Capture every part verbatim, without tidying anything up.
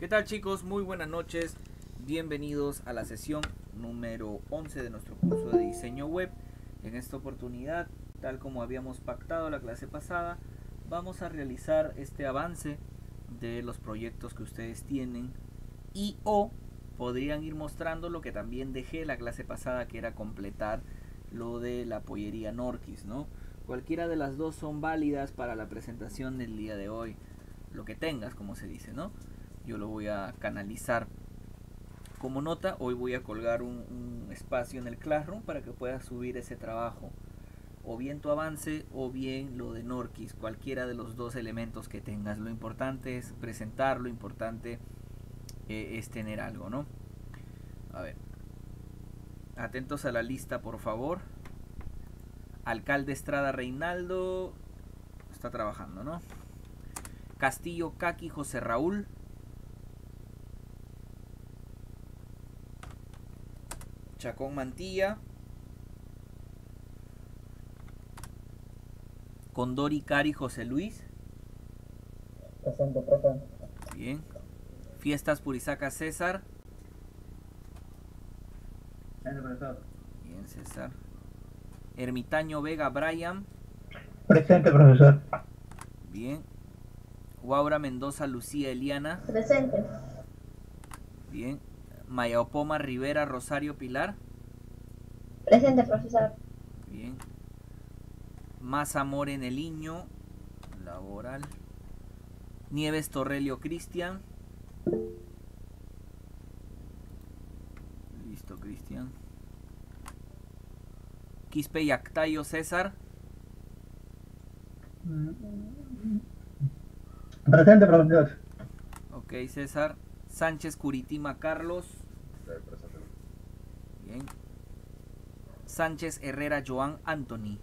¿Qué tal, chicos? Muy buenas noches. Bienvenidos a la sesión número once de nuestro curso de diseño web. En esta oportunidad, tal como habíamos pactado la clase pasada, vamos a realizar este avance de los proyectos que ustedes tienen y o podrían ir mostrando lo que también dejé la clase pasada, que era completar lo de la pollería Norquis, ¿no? Cualquiera de las dos son válidas para la presentación del día de hoy. Lo que tengas, como se dice, ¿no? Yo lo voy a canalizar como nota. Hoy voy a colgar un, un espacio en el Classroom para que puedas subir ese trabajo, o bien tu avance o bien lo de Norquis, cualquiera de los dos elementos que tengas. Lo importante es presentar, lo importante eh, es tener algo, ¿no? A ver, atentos a la lista, por favor. Alcalde Estrada Reinaldo está trabajando, ¿no? Castillo Kaki José Raúl. Chacón Mantilla. Condori Cari José Luis. Presente, profe. Bien. Fiestas Purizaca César. Presente, profesor. Bien, César. Ermitaño Vega Brian. Presente, profesor. Bien. Guaura Mendoza Lucía Eliana. Presente. Bien. Mayapoma Rivera Rosario Pilar. Presente, profesor. Bien. Más Amor en el Iño. Laboral. Nieves Torrelio Cristian. Listo, Cristian. Quispe Yactayo César. Presente, profesor. Ok, César. Sánchez Curitima Carlos. Bien. Sánchez Herrera Joan Anthony.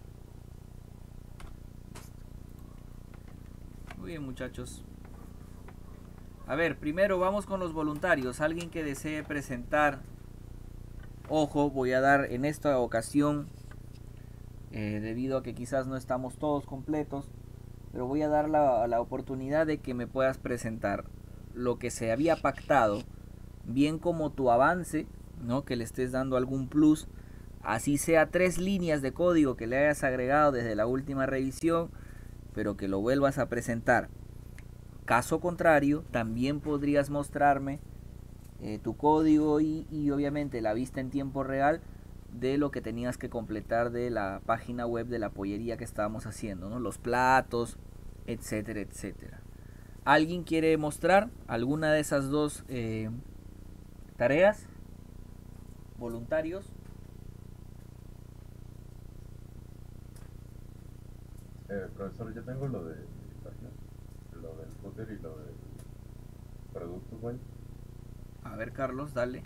Muy bien, muchachos. A ver, primero vamos con los voluntarios. Alguien que desee presentar. Ojo, voy a dar en esta ocasión, eh, debido a que quizás no estamos todos completos, pero voy a dar la, la oportunidad de que me puedas presentar lo que se había pactado, bien como tu avance, ¿no? Que le estés dando algún plus, así sea tres líneas de código que le hayas agregado desde la última revisión, pero que lo vuelvas a presentar. Caso contrario, también podrías mostrarme eh, tu código y, y obviamente la vista en tiempo real de lo que tenías que completar de la página web de la pollería que estábamos haciendo, ¿no? Los platos, etcétera, etcétera. ¿Alguien quiere mostrar alguna de esas dos eh, tareas? ¿Voluntarios? Eh, profesor, yo tengo lo de página, lo del footer y lo del producto web. A ver, Carlos, dale.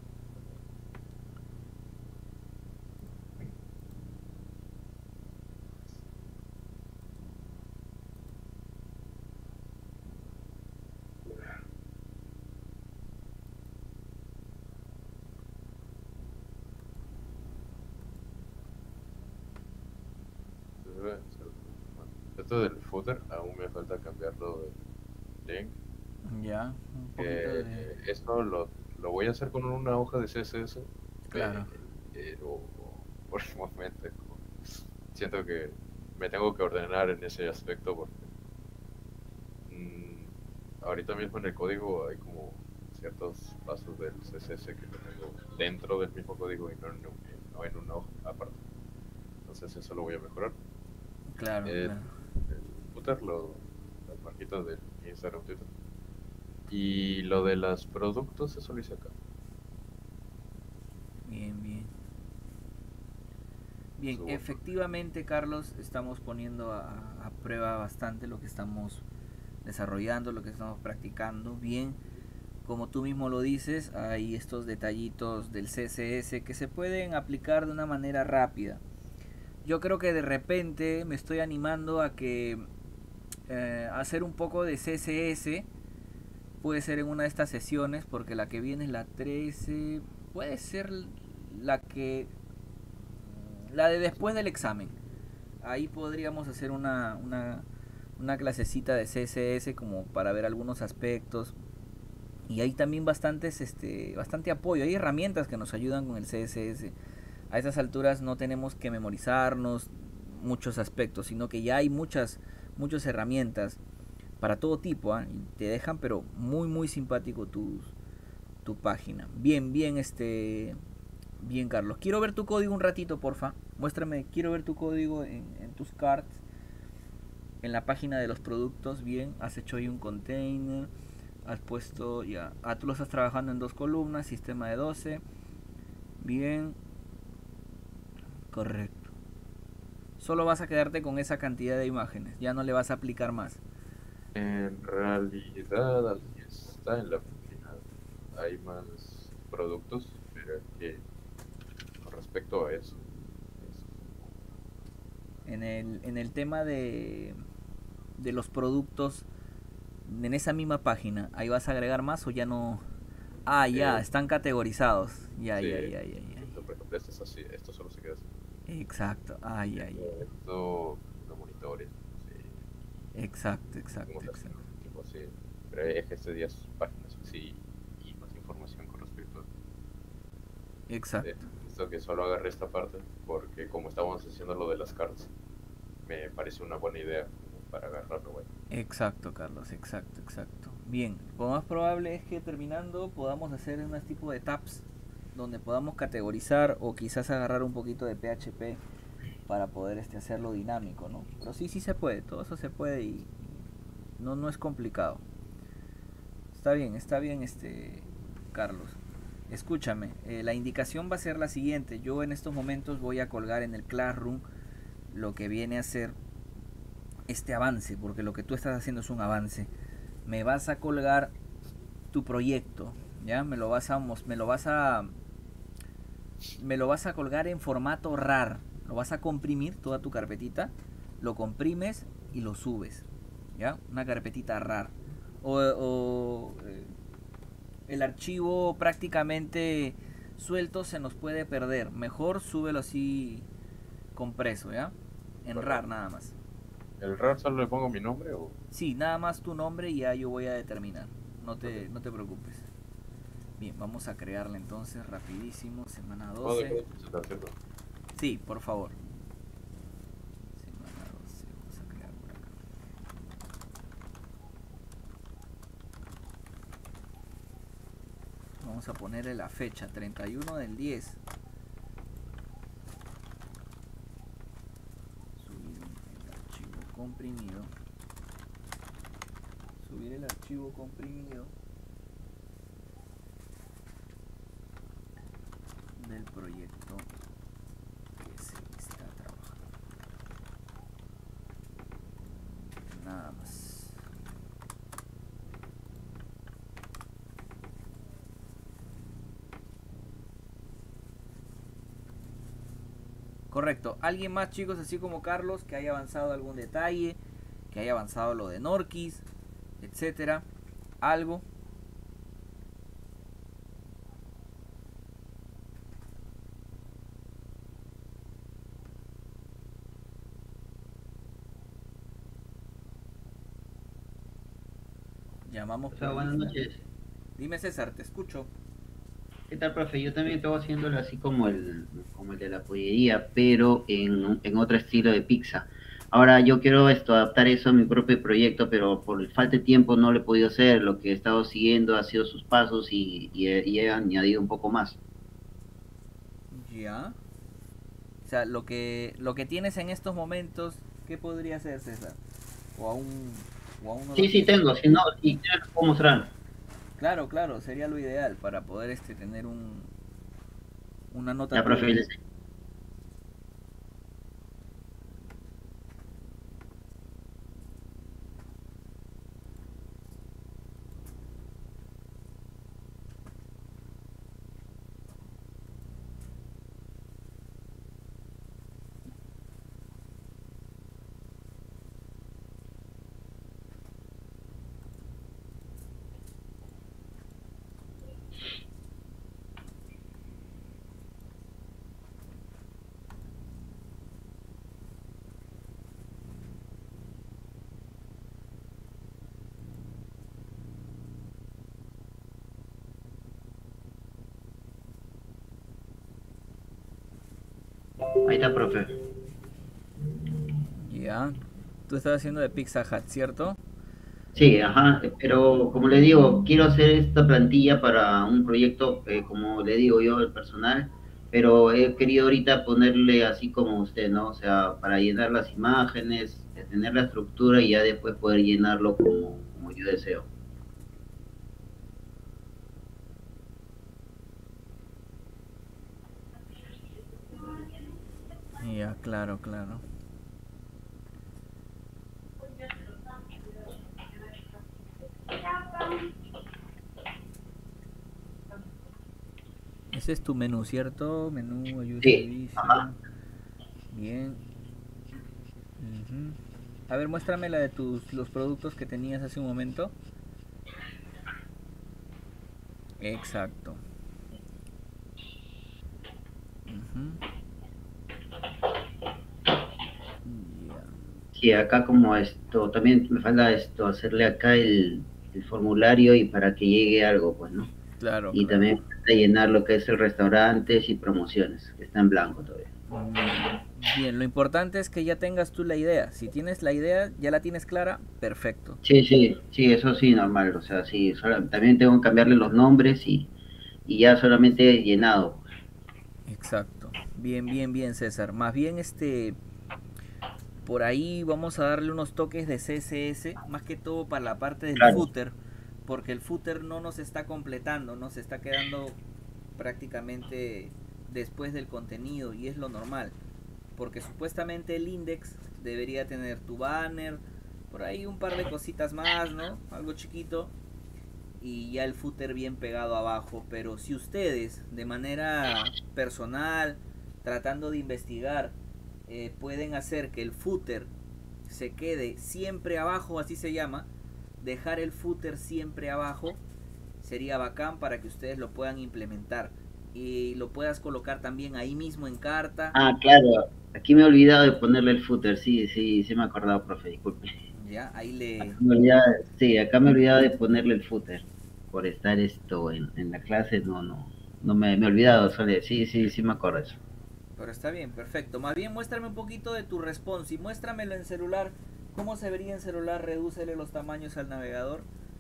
Esto del footer aún me falta cambiarlo del link. Ya, un poquito Eh, de... esto lo, lo voy a hacer con una hoja de C S S, Claro. pero por el momento siento que me tengo que ordenar en ese aspecto porque mmm, ahorita mismo en el código hay como ciertos pasos del C S S que lo tengo dentro del mismo código y no en, no en una hoja aparte. Entonces eso lo voy a mejorar. Claro, el, claro. el footer, lo, las marquitas del Instagram, Twitter. Y lo de los productos, eso lo hice acá. Bien, bien. Bien, Subo. efectivamente, Carlos, estamos poniendo a, a prueba bastante lo que estamos desarrollando, lo que estamos practicando. Bien, como tú mismo lo dices, hay estos detallitos del C S S que se pueden aplicar de una manera rápida. Yo creo que de repente me estoy animando a que eh, hacer un poco de C S S puede ser en una de estas sesiones, porque la que viene es la trece, puede ser la que la de después del examen. Ahí podríamos hacer una, una, una clasecita de C S S como para ver algunos aspectos Y hay también bastantes, este, bastante apoyo, hay herramientas que nos ayudan con el C S S. A esas alturas no tenemos que memorizarnos muchos aspectos, sino que ya hay muchas, muchas herramientas para todo tipo, ¿eh? Y te dejan pero muy muy simpático tus, tu página. Bien, bien, este, bien, Carlos. Quiero ver tu código un ratito, porfa. Muéstrame, quiero ver tu código en, en tus cards, en la página de los productos. Bien, has hecho ahí un container, has puesto ya, ah, tú lo estás trabajando en dos columnas, sistema de doce. Bien, correcto. Solo vas a quedarte con esa cantidad de imágenes, ya no le vas a aplicar más. En realidad, así está en la página. Hay más productos, pero es que con respecto a eso, es En el, en el tema de, de los productos, en esa misma página, ahí vas a agregar más o ya no. Ah, ya, eh, están categorizados. Ya, sí, ya, ya, ya, ya. esto, por ejemplo, esto es así, esto solo se queda así. Exacto, ay, ya, ya. Esto, esto, los monitores, sí, Exacto, como exacto, así, exacto. tipo así. Pero es que este día es páginas así y más información con respecto a de Exacto. esto, que solo agarré esta parte porque como estábamos haciendo lo de las cards, me parece una buena idea como para agarrarlo, bueno. Exacto, Carlos, exacto, exacto. Bien, lo más probable es que terminando podamos hacer unos tipo de tabs donde podamos categorizar o quizás agarrar un poquito de P H P para poder este hacerlo dinámico, ¿no? Pero sí, sí se puede, todo eso se puede y, y no, no es complicado. Está bien, está bien, este, Carlos. Escúchame, eh, la indicación va a ser la siguiente. Yo en estos momentos voy a colgar en el Classroom lo que viene a ser este avance, porque lo que tú estás haciendo es un avance. Me vas a colgar tu proyecto, ¿ya? Me lo vas a me lo vas a me lo vas a colgar en formato rar. Lo vas a comprimir toda tu carpetita, lo comprimes y lo subes, ¿ya? Una carpetita rar. O, o eh, el archivo prácticamente suelto se nos puede perder. Mejor súbelo así compreso, ¿ya? En rar Correcto. nada más. ¿El R A R solo le pongo mi nombre o...? Sí, nada más tu nombre y ya yo voy a determinar. No Ok. te, no te preocupes. Bien, vamos a crearla entonces rapidísimo. Semana ¿Puedo doce. dejar de presentar, cierto? Sí, por favor. Semana doce. Vamos a crear por acá. Vamos a ponerle la fecha, treinta y uno del diez. Subir el archivo comprimido. Subir el archivo comprimido del proyecto que se está trabajando. Nada más. Correcto. ¿Alguien más, chicos, así como Carlos, que haya avanzado algún detalle, que haya avanzado lo de Norquis, etcétera? ¿Algo? Llamamos O sea, por buenas lista. noches. Dime, César, te escucho. ¿Qué tal, profe? Yo también estaba haciéndolo así como el, como el de la pollería, pero en, en otro estilo de pizza. Ahora yo quiero esto, adaptar eso a mi propio proyecto, pero por falta de tiempo no lo he podido hacer. Lo que he estado siguiendo ha sido sus pasos y, y he, y he añadido un poco más. Ya. O sea, lo que, lo que tienes en estos momentos, ¿qué podría ser, César? O aún, o aún no lo Sí, sí, tienes. tengo. Si no, y te lo puedo mostrar. Claro, claro, sería lo ideal para poder este tener un, una nota Ya, profe, tuya. les Ahí está, profe. Ya. Tú estás haciendo de Pizza Hut, ¿cierto? Sí, ajá, pero como le digo, quiero hacer esta plantilla para un proyecto, eh, como le digo yo, el personal, pero he querido ahorita ponerle así como usted, ¿no? O sea, para llenar las imágenes, eh, tener la estructura y ya después poder llenarlo como, como yo deseo. Ya, claro, claro. Ese es tu menú, ¿cierto? Menú, ayuda y Sí, servicio. ajá. Bien. Ujú. A ver, muéstrame la de tus los productos que tenías hace un momento. Exacto. Ujú. Ya. Sí, acá como esto, también me falta esto, hacerle acá el, el formulario y para que llegue algo, pues, ¿no? Claro, Y claro. también falta llenar lo que es el restaurantes y promociones, que está en blanco todavía. Mm, Bien, lo importante es que ya tengas tú la idea. Si tienes la idea, ya la tienes clara, perfecto. Sí, sí, sí, eso sí, normal, o sea, sí, sola- también tengo que cambiarle los nombres y, y ya solamente llenado. Exacto. Bien, bien, bien, César. Más bien, este, por ahí vamos a darle unos toques de C S S, más que todo para la parte del Claro, footer, porque el footer no nos está completando, nos está quedando prácticamente después del contenido y es lo normal, porque supuestamente el index debería tener tu banner, por ahí un par de cositas más, ¿no? Algo chiquito y ya el footer bien pegado abajo, pero si ustedes de manera personal, tratando de investigar, eh, pueden hacer que el footer se quede siempre abajo, así se llama, dejar el footer siempre abajo, sería bacán para que ustedes lo puedan implementar y lo puedas colocar también ahí mismo en carta. ah, claro, aquí me he olvidado de ponerle el footer, sí, sí, sí me he acordado, profe, disculpe. Ya, ahí le... Acá me he olvidado, sí, acá me he olvidado de ponerle el footer, por estar esto en, en la clase, no, no, no me, me he olvidado, Sole, sí, sí, sí me acuerdo eso. Pero está bien, perfecto. Más bien muéstrame un poquito de tu response y muéstramelo en celular. ¿Cómo se vería en celular? Redúcele los tamaños al navegador.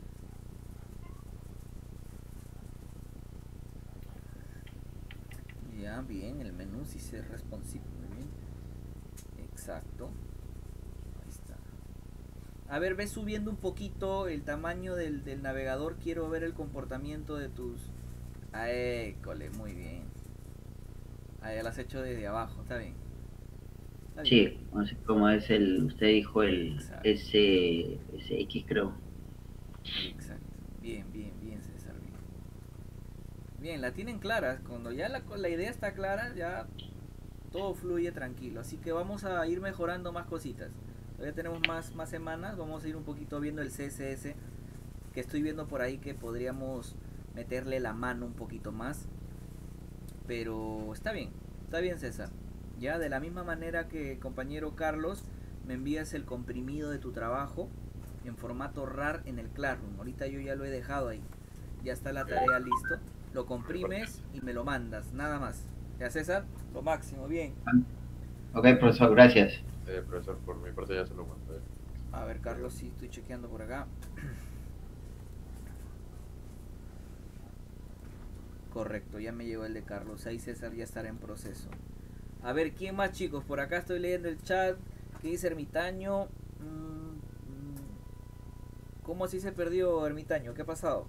Ya, bien, el menú sí se es responsive, muy bien. Exacto. Ahí está. A ver, ve subiendo un poquito el tamaño del, del navegador. Quiero ver el comportamiento de tus... Ah, école, muy bien. Ah, ya lo has hecho desde abajo, está bien. Está bien. Sí, así como es el, usted dijo el Exacto. S, S X creo. Exacto. Bien, bien, bien, César. Bien. Bien, la tienen clara. Cuando ya la, la idea está clara, ya todo fluye tranquilo. Así que vamos a ir mejorando más cositas. Todavía tenemos más, más semanas. Vamos a ir un poquito viendo el C S S. Que estoy viendo por ahí que podríamos meterle la mano un poquito más. Pero está bien. Está bien, César. Ya de la misma manera que compañero Carlos, me envías el comprimido de tu trabajo en formato RAR en el Classroom. Ahorita yo ya lo he dejado ahí. Ya está la tarea listo. Lo comprimes y me lo mandas, nada más. ¿Ya, César? Lo máximo, bien. Ok, profesor, gracias. Eh, profesor, por mi parte ya se lo mandé. A ver, Carlos, sí, estoy chequeando por acá. Correcto, ya me llegó el de Carlos. Ahí César ya estará en proceso. A ver, ¿quién más, chicos? Por acá estoy leyendo el chat. ¿Qué dice Ermitaño? ¿Cómo así se perdió Ermitaño? ¿Qué ha pasado?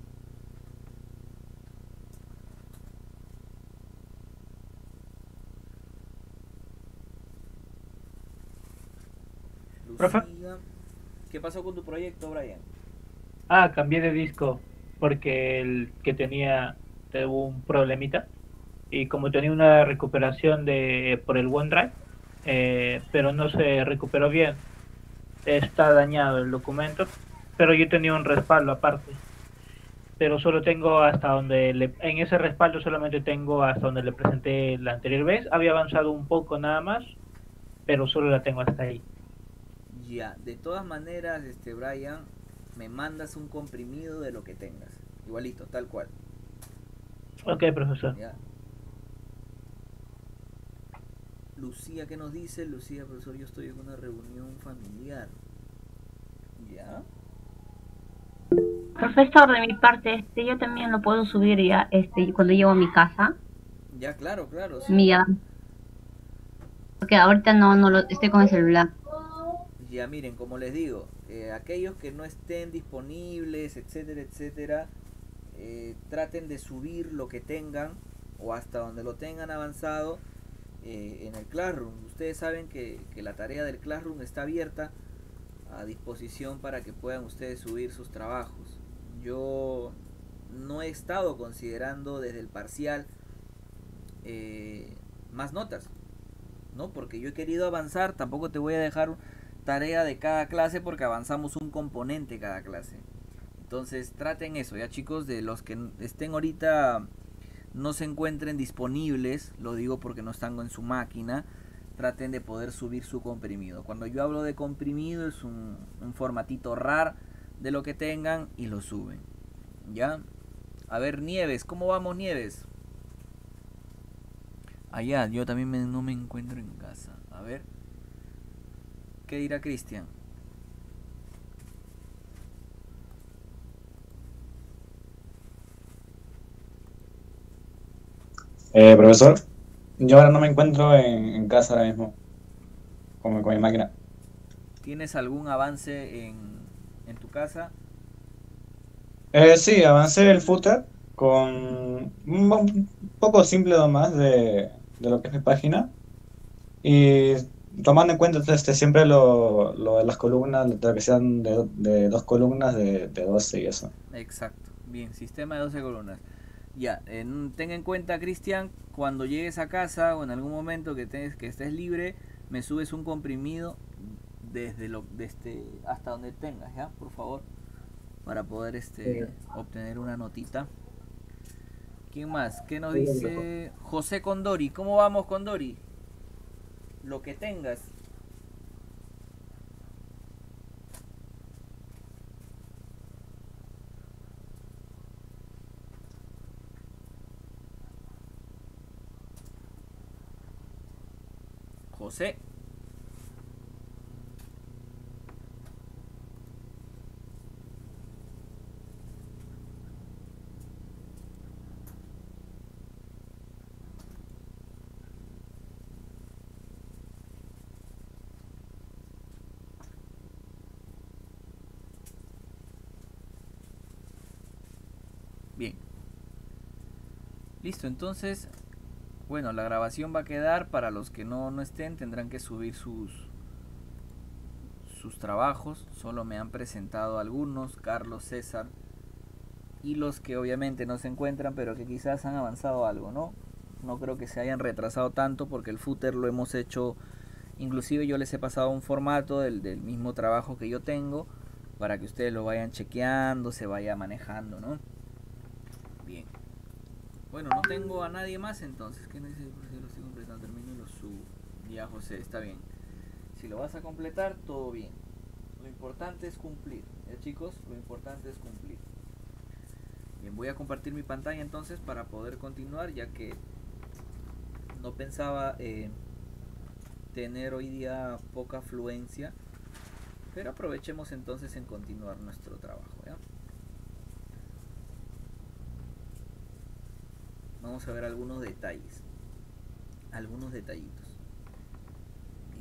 Profe. Lucía. ¿Qué pasó con tu proyecto, Brian? Ah, cambié de disco porque el que tenía tuvo un problemita y como tenía una recuperación de por el OneDrive, eh, pero no se recuperó bien, está dañado el documento, pero yo tenía un respaldo aparte, pero solo tengo hasta donde le, en ese respaldo solamente tengo hasta donde le presenté la anterior vez, había avanzado un poco nada más, pero solo la tengo hasta ahí. Ya, de todas maneras, este Brian, me mandas un comprimido de lo que tengas. Igualito, tal cual. Ok, profesor. ¿Ya? Lucía, ¿qué nos dice? Lucía, profesor, yo estoy en una reunión familiar. ¿Ya? Profesor, de mi parte, este, yo también lo puedo subir ya, este, cuando llego a mi casa. Ya, claro, claro. Sí. Mía. Porque ahorita no, no lo estoy con el celular. Ya, miren, como les digo, eh, aquellos que no estén disponibles, etcétera, etcétera, eh, traten de subir lo que tengan o hasta donde lo tengan avanzado eh, en el Classroom. Ustedes saben que, que la tarea del Classroom está abierta a disposición para que puedan ustedes subir sus trabajos. Yo no he estado considerando desde el parcial eh, más notas, ¿no? Porque yo he querido avanzar, tampoco te voy a dejar tarea de cada clase porque avanzamos un componente cada clase. Entonces traten eso, ya chicos, de los que estén ahorita no se encuentren disponibles, lo digo porque no están en su máquina, traten de poder subir su comprimido. Cuando yo hablo de comprimido es un, un formatito rar de lo que tengan y lo suben. ¿Ya? A ver, Nieves, ¿cómo vamos, Nieves? Allá, yo también me, no me encuentro en casa. A ver. ¿Qué dirá Cristian? Eh, profesor, yo ahora no me encuentro en, en casa ahora mismo, con, con mi máquina. ¿Tienes algún avance en, en tu casa? Eh, sí, avancé el footer con un, un poco simple nomás de, de lo que es mi página. Y tomando en cuenta este, siempre lo, lo de las columnas, lo que sean de, de dos columnas de, de doce y eso. Exacto. Bien, sistema de doce columnas. Ya, en, ten en cuenta, Cristian, cuando llegues a casa o en algún momento que, te, que estés libre, me subes un comprimido desde lo desde hasta donde tengas, ¿ya? Por favor, para poder este obtener una notita. ¿Quién más? ¿Qué nos dice José Condori? ¿Cómo vamos, Condori? Lo que tengas. José. Bien. Listo, entonces, bueno, la grabación va a quedar. Para los que no, no estén, tendrán que subir sus sus trabajos. Solo me han presentado algunos, Carlos, César, y los que obviamente no se encuentran, pero que quizás han avanzado algo, ¿no? No creo que se hayan retrasado tanto porque el footer lo hemos hecho, inclusive yo les he pasado un formato del, del mismo trabajo que yo tengo para que ustedes lo vayan chequeando, se vaya manejando, ¿no? Bien. Bueno, no tengo a nadie más entonces. ¿Qué no dice? Si lo estoy completando, termino y lo subo. Ya, José, está bien. Si lo vas a completar, todo bien. Lo importante es cumplir. ¿Ya, chicos? Lo importante es cumplir. Bien, voy a compartir mi pantalla entonces para poder continuar, ya que no pensaba eh, tener hoy día poca afluencia. Pero aprovechemos entonces en continuar nuestro trabajo, ¿ya? Vamos a ver algunos detalles, algunos detallitos. Bien.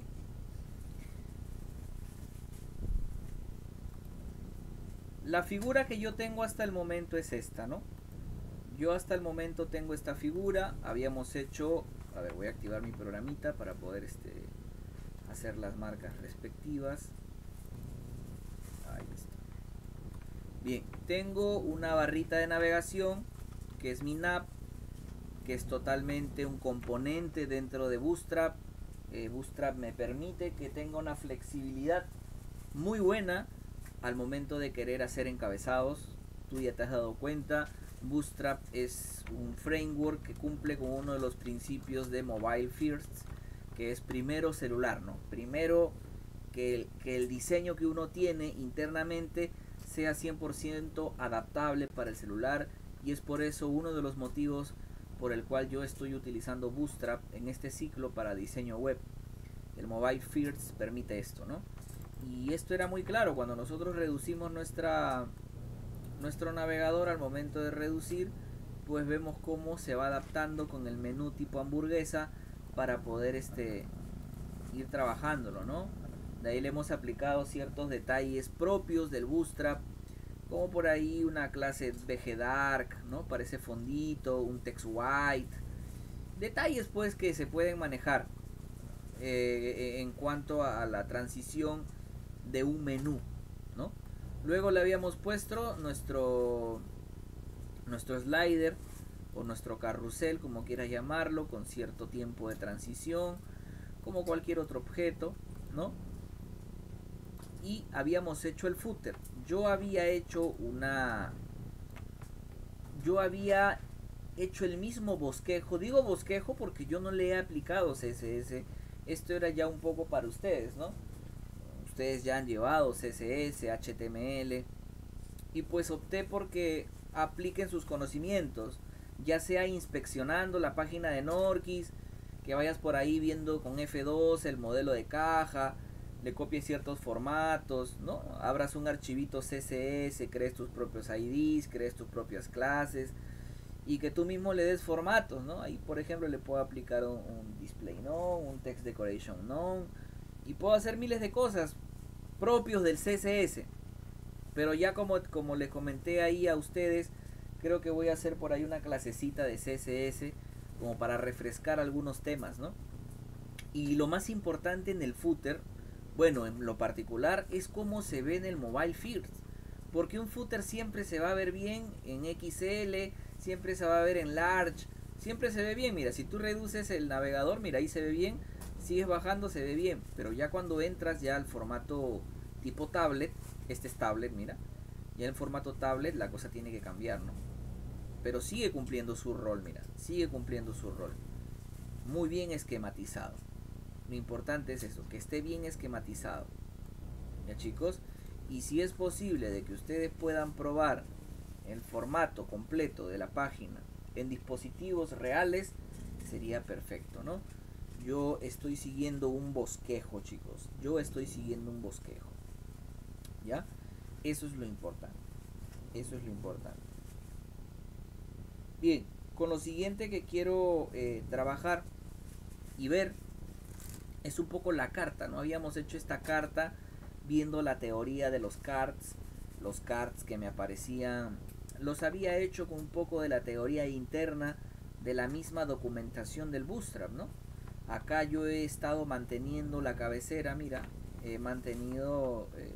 La figura que yo tengo hasta el momento es esta, ¿no? Yo hasta el momento tengo esta figura. Habíamos hecho, a ver, voy a activar mi programita para poder este, hacer las marcas respectivas. Ahí está. Bien, tengo una barrita de navegación que es mi nav, que es totalmente un componente dentro de Bootstrap. eh, Bootstrap me permite que tenga una flexibilidad muy buena al momento de querer hacer encabezados. Tú ya te has dado cuenta, Bootstrap es un framework que cumple con uno de los principios de Mobile First, que es primero celular, ¿no? Primero que el, que el diseño que uno tiene internamente sea cien por ciento adaptable para el celular, y es por eso uno de los motivos por el cual yo estoy utilizando Bootstrap en este ciclo para diseño web. El Mobile First permite esto, ¿no? Y esto era muy claro cuando nosotros reducimos nuestra nuestro navegador. Al momento de reducir, pues vemos cómo se va adaptando con el menú tipo hamburguesa para poder este ir trabajándolo, ¿no? De ahí le hemos aplicado ciertos detalles propios del Bootstrap, como por ahí una clase B G Dark, ¿no? Para ese fondito, un text white, detalles pues que se pueden manejar eh, en cuanto a la transición de un menú, ¿no? Luego le habíamos puesto nuestro nuestro slider o nuestro carrusel, como quieras llamarlo, con cierto tiempo de transición, como cualquier otro objeto, ¿no? Y habíamos hecho el footer. Yo había hecho una yo había hecho el mismo bosquejo. Digo bosquejo porque yo no le he aplicado C S S. Esto era ya un poco para ustedes, ¿no? Ustedes ya han llevado C S S, H T M L, y pues opté porque apliquen sus conocimientos, ya sea inspeccionando la página de Norquis, que vayas por ahí viendo con F dos el modelo de caja, le copies ciertos formatos, ¿no? Abras un archivito C S S, crees tus propios I Ds, crees tus propias clases y que tú mismo le des formatos, ¿no? Ahí por ejemplo le puedo aplicar un, un display none, un text decoration none, y puedo hacer miles de cosas propios del C S S. Pero ya como, como les comenté ahí a ustedes, creo que voy a hacer por ahí una clasecita de C S S como para refrescar algunos temas, ¿no? Y lo más importante en el footer, bueno, en lo particular, es cómo se ve en el Mobile First. Porque un footer siempre se va a ver bien en X L, siempre se va a ver en Large, siempre se ve bien. Mira, si tú reduces el navegador, mira, ahí se ve bien. Sigues bajando, se ve bien. Pero ya cuando entras ya al formato tipo tablet, este es tablet, mira, ya en formato tablet la cosa tiene que cambiar, ¿no? Pero sigue cumpliendo su rol, mira, sigue cumpliendo su rol. Muy bien esquematizado. Lo importante es eso, que esté bien esquematizado. Ya chicos, y si es posible de que ustedes puedan probar el formato completo de la página en dispositivos reales, sería perfecto, ¿no? Yo estoy siguiendo un bosquejo, chicos. Yo estoy siguiendo un bosquejo. ¿Ya? Eso es lo importante. Eso es lo importante. Bien, con lo siguiente que quiero eh, trabajar y ver es un poco la carta, ¿no? Habíamos hecho esta carta viendo la teoría de los cards. Los cards que me aparecían, los había hecho con un poco de la teoría interna de la misma documentación del Bootstrap, ¿no? Acá yo he estado manteniendo la cabecera, mira, he mantenido, eh,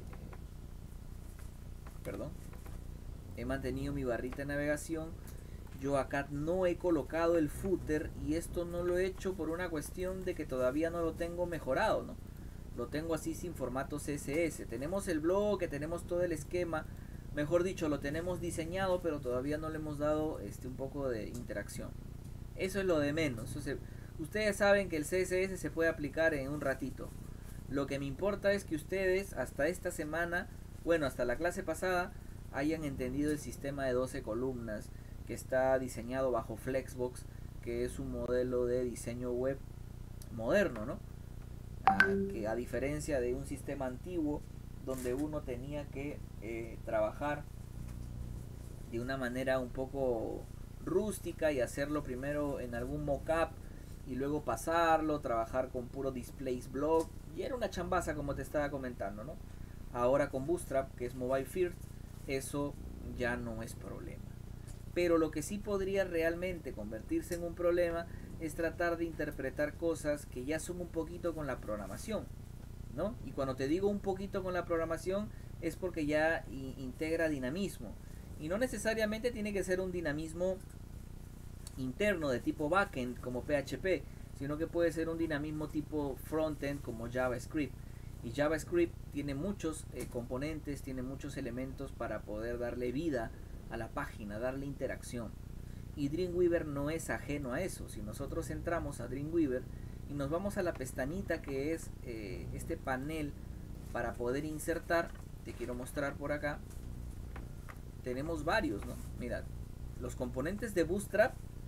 perdón, he mantenido mi barrita de navegación. Yo acá no he colocado el footer y esto no lo he hecho por una cuestión de que todavía no lo tengo mejorado, ¿no? Lo tengo así sin formato C S S. Tenemos el bloque, tenemos todo el esquema, mejor dicho, lo tenemos diseñado, pero todavía no le hemos dado este un poco de interacción. Eso es lo de menos. Eso se, ustedes saben que el C S S se puede aplicar en un ratito. Lo que me importa es que ustedes hasta esta semana, bueno, hasta la clase pasada, hayan entendido el sistema de doce columnas que está diseñado bajo Flexbox, que es un modelo de diseño web moderno, ¿no? Ah, que a diferencia de un sistema antiguo donde uno tenía que eh, trabajar de una manera un poco rústica y hacerlo primero en algún mockup y luego pasarlo, trabajar con puro displays block, y era una chambaza como te estaba comentando, ¿no? Ahora con Bootstrap, que es Mobile First, eso ya no es problema. Pero lo que sí podría realmente convertirse en un problema es tratar de interpretar cosas que ya son un poquito con la programación, ¿no? Y cuando te digo un poquito con la programación es porque ya integra dinamismo. Y no necesariamente tiene que ser un dinamismo interno de tipo backend como P H P, sino que puede ser un dinamismo tipo frontend como JavaScript. Y JavaScript tiene muchos eh, componentes, tiene muchos elementos para poder darle vida a la página, darle interacción. Y Dreamweaver no es ajeno a eso. Si nosotros entramos a Dreamweaver y nos vamos a la pestañita que es eh, este panel para poder insertar, te quiero mostrar por acá, tenemos varios, ¿no? Mira, los componentes de Bootstrap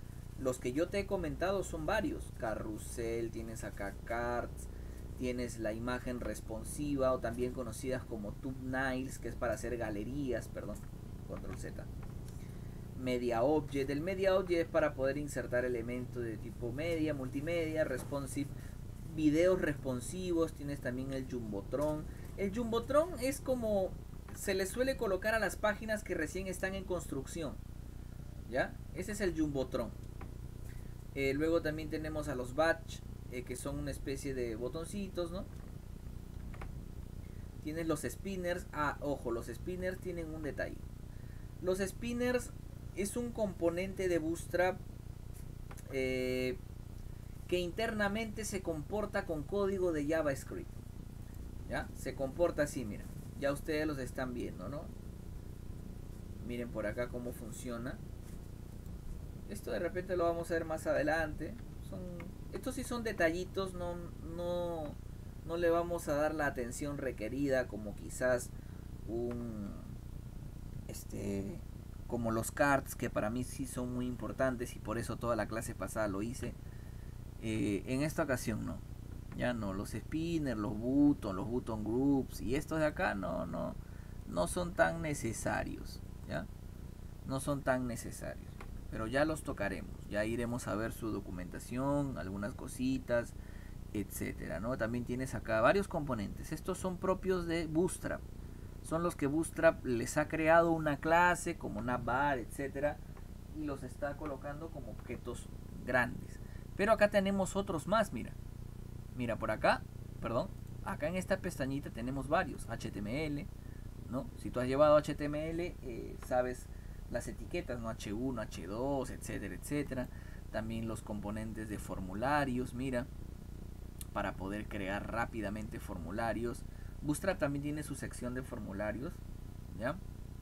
los que yo te he comentado son varios. Carrusel, tienes acá cards, tienes la imagen responsiva o también conocidas como thumbnails, que es para hacer galerías, perdón, control Z. Media Object, el Media Object es para poder insertar elementos de tipo media, multimedia, responsive, videos responsivos. Tienes también el Jumbotron. El Jumbotron es como se le suele colocar a las páginas que recién están en construcción, ¿ya? Ese es el Jumbotron. Eh, luego también tenemos a los Batch, eh, que son una especie de botoncitos, ¿no? Tienes los spinners. Ah, ojo, los spinners tienen un detalle. Los spinners es un componente de Bootstrap eh, que internamente se comporta con código de JavaScript, ¿ya? Se comporta así, miren. Ya ustedes los están viendo, ¿no? Miren por acá cómo funciona. Esto de repente lo vamos a ver más adelante. Son, estos sí son detallitos, no, no, no le vamos a dar la atención requerida como quizás un... Este... como los cards, que para mí sí son muy importantes y por eso toda la clase pasada lo hice. Eh, en esta ocasión no. Ya no, los spinners, los button, los button groups y estos de acá no, no, no son tan necesarios, ¿ya? No son tan necesarios. Pero ya los tocaremos, ya iremos a ver su documentación, algunas cositas, etcétera, ¿no? También tienes acá varios componentes. Estos son propios de Bootstrap. Son los que Bootstrap les ha creado una clase como navbar, etcétera, y los está colocando como objetos grandes. Pero acá tenemos otros más, mira. Mira por acá, perdón, acá en esta pestañita tenemos varios, H T M L, ¿no? Si tú has llevado H T M L, eh, sabes las etiquetas, ¿no? H uno, H dos, etcétera, etcétera. También los componentes de formularios, mira, para poder crear rápidamente formularios. Bootstrap también tiene su sección de formularios, ¿ya?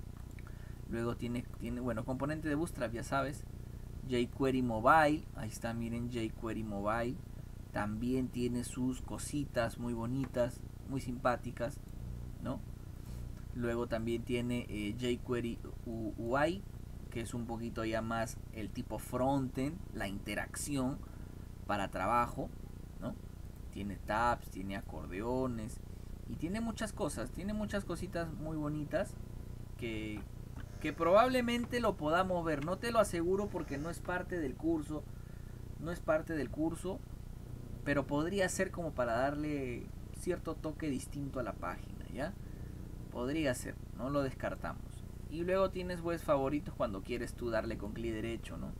Luego tiene, tiene bueno, componente de Bootstrap, ya sabes. jQuery Mobile, ahí está, miren, jQuery Mobile. También tiene sus cositas muy bonitas, muy simpáticas, ¿no? Luego también tiene eh, jQuery U I, que es un poquito ya más el tipo frontend, la interacción para trabajo, ¿no? Tiene tabs, tiene acordeones y tiene muchas cosas, tiene muchas cositas muy bonitas que, que probablemente lo podamos ver. No te lo aseguro porque no es parte del curso, no es parte del curso, pero podría ser como para darle cierto toque distinto a la página, ¿ya? Podría ser, no lo descartamos. Y luego tienes webs favoritos cuando quieres tú darle con clic derecho, ¿no?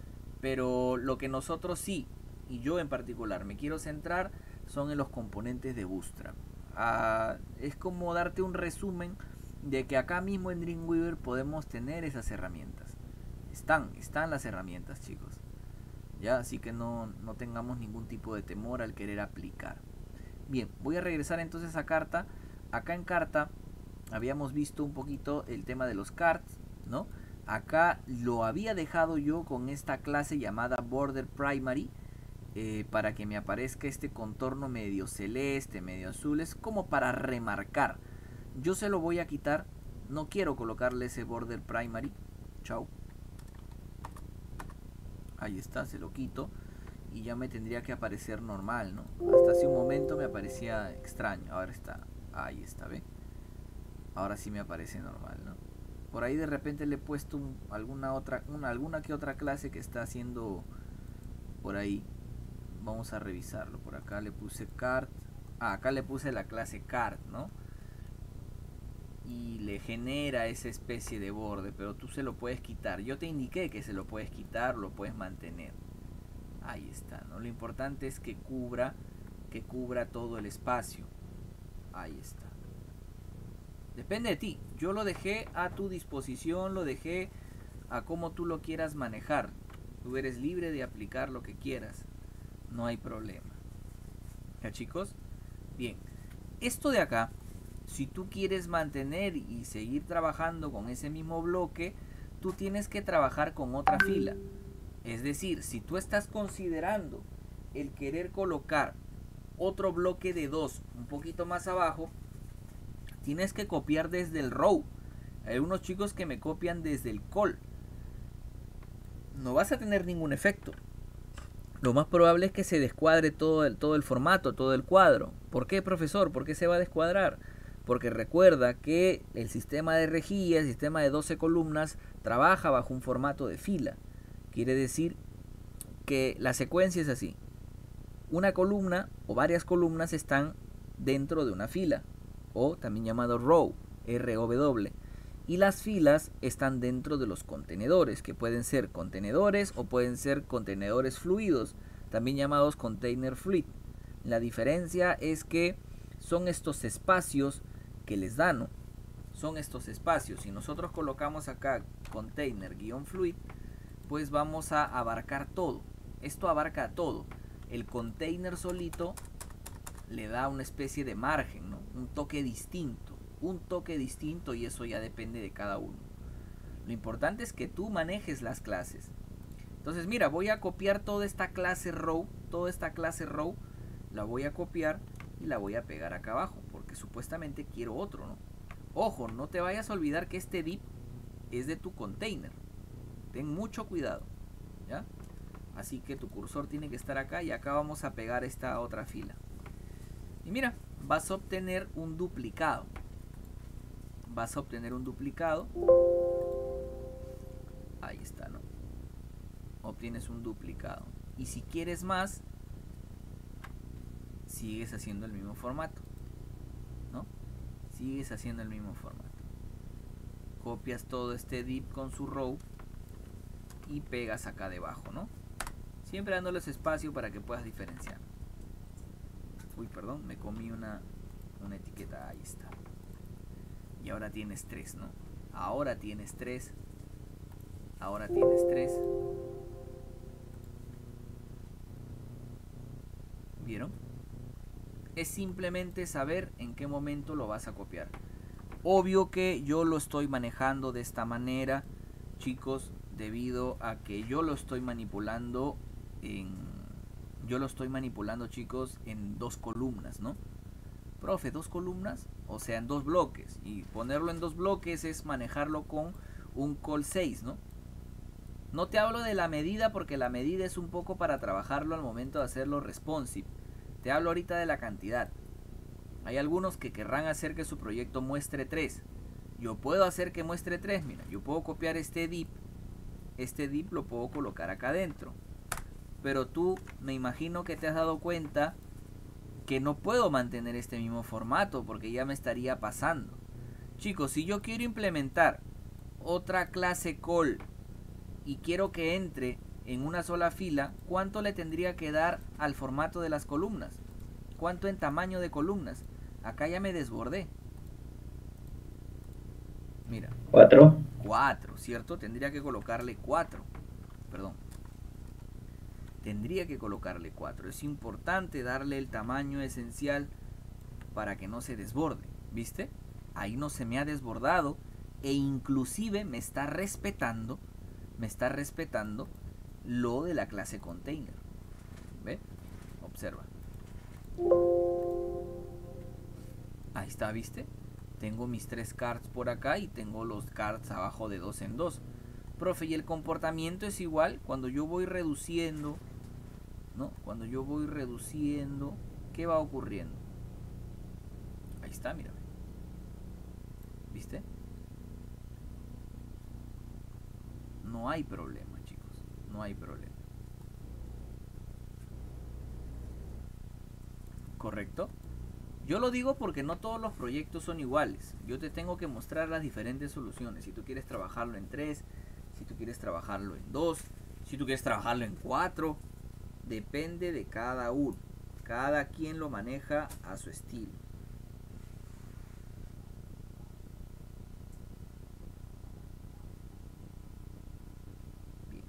Pero lo que nosotros sí, y yo en particular me quiero centrar, son en los componentes de Bootstrap. Ah, es como darte un resumen de que acá mismo en Dreamweaver podemos tener esas herramientas. Están, están las herramientas, chicos. Ya, así que no, no tengamos ningún tipo de temor al querer aplicar. Bien, voy a regresar entonces a Carta. Acá en Carta habíamos visto un poquito el tema de los cards, ¿no? Acá lo había dejado yo con esta clase llamada Border Primary, eh, para que me aparezca este contorno medio celeste, medio azul. Es como para remarcar. Yo se lo voy a quitar. No quiero colocarle ese Border Primary. Chao. Ahí está, se lo quito y ya me tendría que aparecer normal, ¿no? Hasta hace un momento me aparecía extraño. Ahora está, ahí está, ¿ve? Ahora sí me aparece normal, ¿no? Por ahí de repente le he puesto un, alguna otra, una, alguna que otra clase que está haciendo por ahí. Vamos a revisarlo. Por acá le puse card. Ah, acá le puse la clase card, ¿no? Y le genera esa especie de borde, pero tú se lo puedes quitar. Yo te indiqué que se lo puedes quitar, lo puedes mantener. Ahí está, ¿no? Lo importante es que cubra, que cubra todo el espacio. Ahí está. Depende de ti. Yo lo dejé a tu disposición, lo dejé a cómo tú lo quieras manejar. Tú eres libre de aplicar lo que quieras. No hay problema. ¿Ya, chicos? Bien. Esto de acá, si tú quieres mantener y seguir trabajando con ese mismo bloque, tú tienes que trabajar con otra fila. Es decir, si tú estás considerando el querer colocar otro bloque de dos un poquito más abajo, tienes que copiar desde el row. Hay unos chicos que me copian desde el col. no vas a tener ningún efecto. Lo más probable es que se descuadre todo el, todo el formato, todo el cuadro. ¿Por qué, profesor? ¿Por qué se va a descuadrar? Porque recuerda que el sistema de rejilla, el sistema de doce columnas, trabaja bajo un formato de fila. Quiere decir que la secuencia es así. Una columna o varias columnas están dentro de una fila, o también llamado row, R O W. Y las filas están dentro de los contenedores, que pueden ser contenedores o pueden ser contenedores fluidos, también llamados container fluid. La diferencia es que son estos espacios que les dan, ¿no? Son estos espacios. Si nosotros colocamos acá container-fluid, pues vamos a abarcar todo. Esto abarca todo. El container solito le da una especie de margen, ¿no? Un toque distinto. Un toque distinto, y eso ya depende de cada uno. Lo importante es que tú manejes las clases. Entonces mira, voy a copiar toda esta clase row, toda esta clase row, la voy a copiar y la voy a pegar acá abajo, porque supuestamente quiero otro, ¿no? Ojo, no te vayas a olvidar que este div es de tu container. Ten mucho cuidado, ¿ya? Así que tu cursor tiene que estar acá, y acá vamos a pegar esta otra fila. Y mira, vas a obtener un duplicado. Vas a obtener un duplicado. Ahí está, ¿no? Obtienes un duplicado. Y si quieres más, sigues haciendo el mismo formato, ¿no? Sigues haciendo el mismo formato. Copias todo este div con su row y pegas acá debajo, ¿no? Siempre dándoles espacio para que puedas diferenciar. Uy, perdón, me comí una, una etiqueta. Ahí está. Y ahora tienes tres, ¿no? Ahora tienes tres. Ahora tienes tres. ¿Vieron? Es simplemente saber en qué momento lo vas a copiar. Obvio que yo lo estoy manejando de esta manera, chicos, debido a que yo lo estoy manipulando en... Yo lo estoy manipulando, chicos, en dos columnas, ¿no? Profe, ¿dos columnas? O sea, en dos bloques. Y ponerlo en dos bloques es manejarlo con un col seis, ¿no? No te hablo de la medida, porque la medida es un poco para trabajarlo al momento de hacerlo responsive. Te hablo ahorita de la cantidad. Hay algunos que querrán hacer que su proyecto muestre tres. Yo puedo hacer que muestre tres. Mira, yo puedo copiar este div. Este div lo puedo colocar acá adentro. Pero tú, me imagino que te has dado cuenta que no puedo mantener este mismo formato, porque ya me estaría pasando. Chicos, si yo quiero implementar otra clase call y quiero que entre en una sola fila, ¿cuánto le tendría que dar al formato de las columnas? ¿Cuánto en tamaño de columnas? Acá ya me desbordé. Mira. Cuatro. Cuatro, ¿cierto? Tendría que colocarle cuatro. Perdón. Tendría que colocarle cuatro. Es importante darle el tamaño esencial para que no se desborde. ¿Viste? Ahí no se me ha desbordado. E inclusive me está respetando. Me está respetando lo de la clase container. ¿Ve? Observa. Ahí está, ¿viste? Tengo mis tres cards por acá y tengo los cards abajo de dos en dos. Profe, y el comportamiento es igual cuando yo voy reduciendo, ¿no? Cuando yo voy reduciendo, ¿qué va ocurriendo? Ahí está, mira. ¿Viste? No hay problema, chicos. No hay problema. ¿Correcto? Yo lo digo porque no todos los proyectos son iguales. Yo te tengo que mostrar las diferentes soluciones. Si tú quieres trabajarlo en tres, si tú quieres trabajarlo en dos, si tú quieres trabajarlo en cuatro, depende de cada uno. Cada quien lo maneja a su estilo. Bien.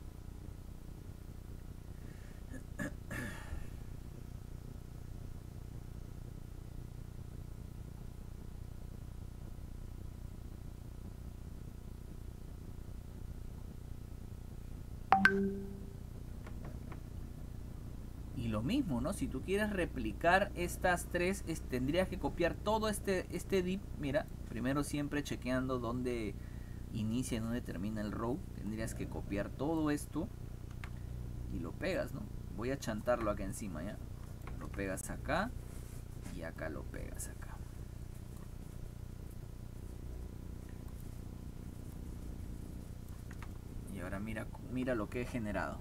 Y lo mismo, ¿no? Si tú quieres replicar estas tres, es, tendrías que copiar todo este, este div. Mira, primero siempre chequeando dónde, inicia en donde termina el row, tendrías que copiar todo esto y lo pegas, ¿no? Voy a chantarlo acá encima, ¿ya? Lo pegas acá y acá lo pegas acá. Y ahora mira, mira lo que he generado.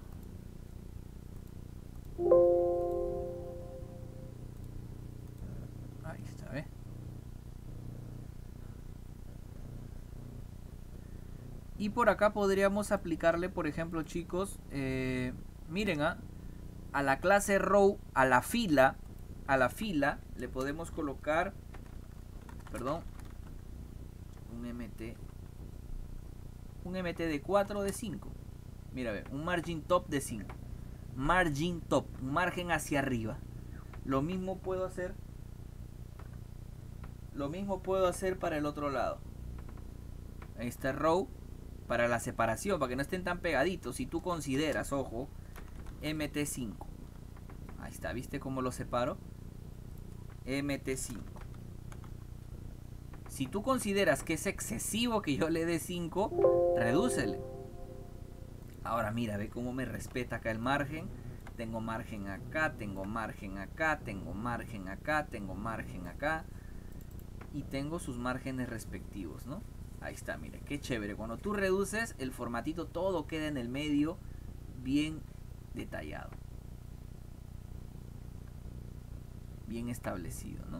Ahí está, ¿ves? Y por acá podríamos aplicarle, por ejemplo, chicos, eh, miren, ¿ah? A la clase row, a la fila, a la fila le podemos colocar, perdón, un mt, un mt de cuatro o de cinco. Mira, ve, un margin top de cinco. Margin top, un margen hacia arriba. Lo mismo puedo hacer, lo mismo puedo hacer para el otro lado. Ahí está row. Para la separación, para que no estén tan pegaditos. Si tú consideras, ojo, mt cinco. Ahí está, ¿viste cómo lo separo? mt cinco. Si tú consideras que es excesivo que yo le dé cinco, redúcele. Ahora mira, ve cómo me respeta acá el margen. Tengo margen acá, tengo margen acá, tengo margen acá, tengo margen acá. Y tengo sus márgenes respectivos, ¿no? Ahí está, mire, qué chévere. Cuando tú reduces, el formatito todo queda en el medio bien detallado. Bien establecido, ¿no?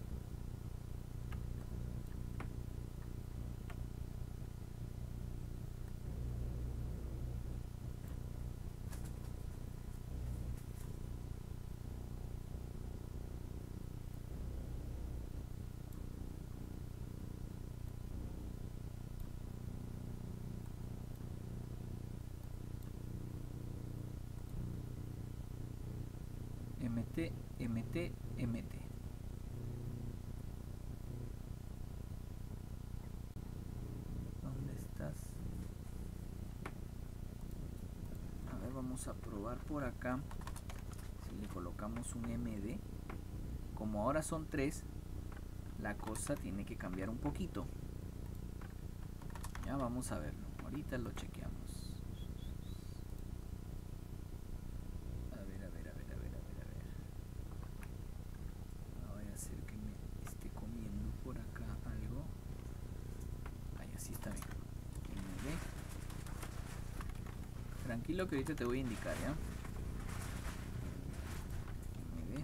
mt, mt, mt. ¿Dónde estás? A ver, vamos a probar por acá. Si le colocamos un md, como ahora son tres, la cosa tiene que cambiar un poquito. Ya vamos a verlo. Ahorita lo chequeamos. Tranquilo que ahorita te voy a indicar, ¿ya? md.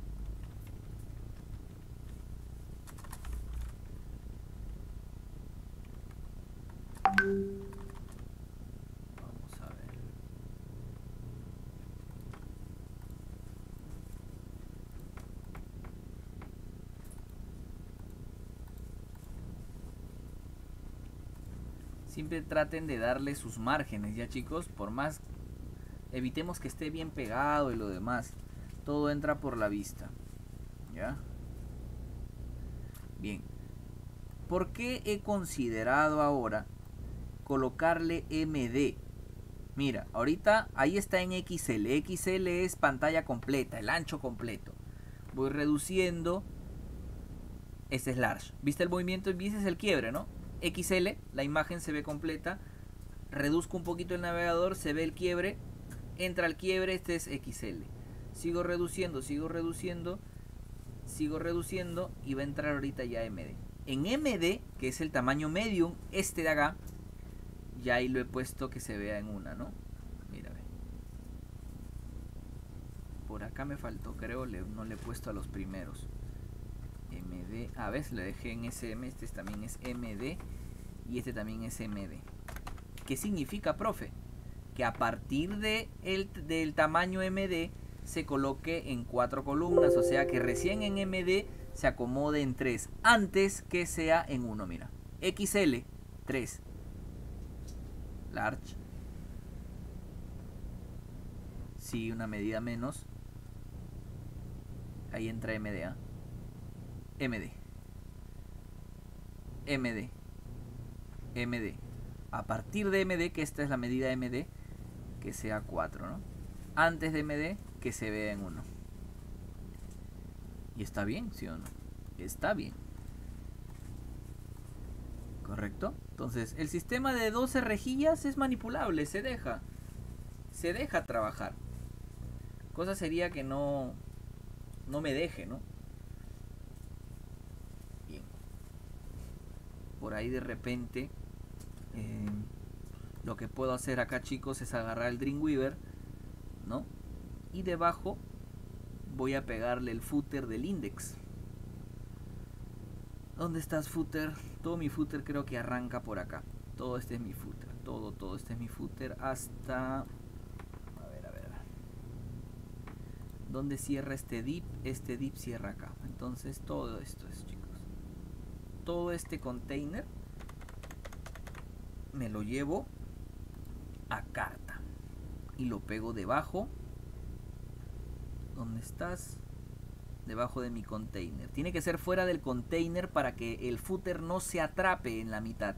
Vamos a ver. Siempre traten de darle sus márgenes, ya chicos, por más evitemos que esté bien pegado y lo demás. Todo entra por la vista. ¿Ya? Bien. ¿Por qué he considerado ahora colocarle md? Mira, ahorita ahí está en X L. X L es pantalla completa, el ancho completo. Voy reduciendo. Este es large. ¿Viste el movimiento? ¿Viste el quiebre, no? X L, la imagen se ve completa. Reduzco un poquito el navegador, se ve el quiebre. Entra el quiebre, este es X L. Sigo reduciendo, sigo reduciendo, sigo reduciendo y va a entrar ahorita ya M D. En M D, que es el tamaño medium, este de acá, ya ahí lo he puesto que se vea en una, ¿no? Mira, ve. Por acá me faltó, creo, le, no le he puesto a los primeros. M D, a ver, le dejé en S M, este también es M D y este también es M D. ¿Qué significa, profe? Que a partir de el, del tamaño M D se coloque en cuatro columnas, o sea que recién en M D se acomode en tres, antes que sea en uno. Mira, X L, tres, large, sí, una medida menos, ahí entra M D, ¿eh? M D, M D, M D, a partir de M D, que esta es la medida M D, que sea cuatro, ¿no? Antes de M D, que se vea en uno. ¿Y está bien, sí o no? Está bien. ¿Correcto? Entonces, el sistema de doce rejillas es manipulable, se deja. Se deja trabajar. Cosa sería que no, no me deje, ¿no? Bien. Por ahí de repente, eh, lo que puedo hacer acá, chicos, es agarrar el Dreamweaver, ¿no? Y debajo voy a pegarle el footer del index. ¿Dónde estás, footer? Todo mi footer creo que arranca por acá. Todo este es mi footer. Todo, todo este es mi footer hasta... A ver, a ver. ¿Dónde cierra este div? Este div cierra acá. Entonces todo esto es, chicos. Todo este container me lo llevo a carta. Y lo pego debajo. ¿Dónde estás? Debajo de mi container. Tiene que ser fuera del container para que el footer no se atrape en la mitad.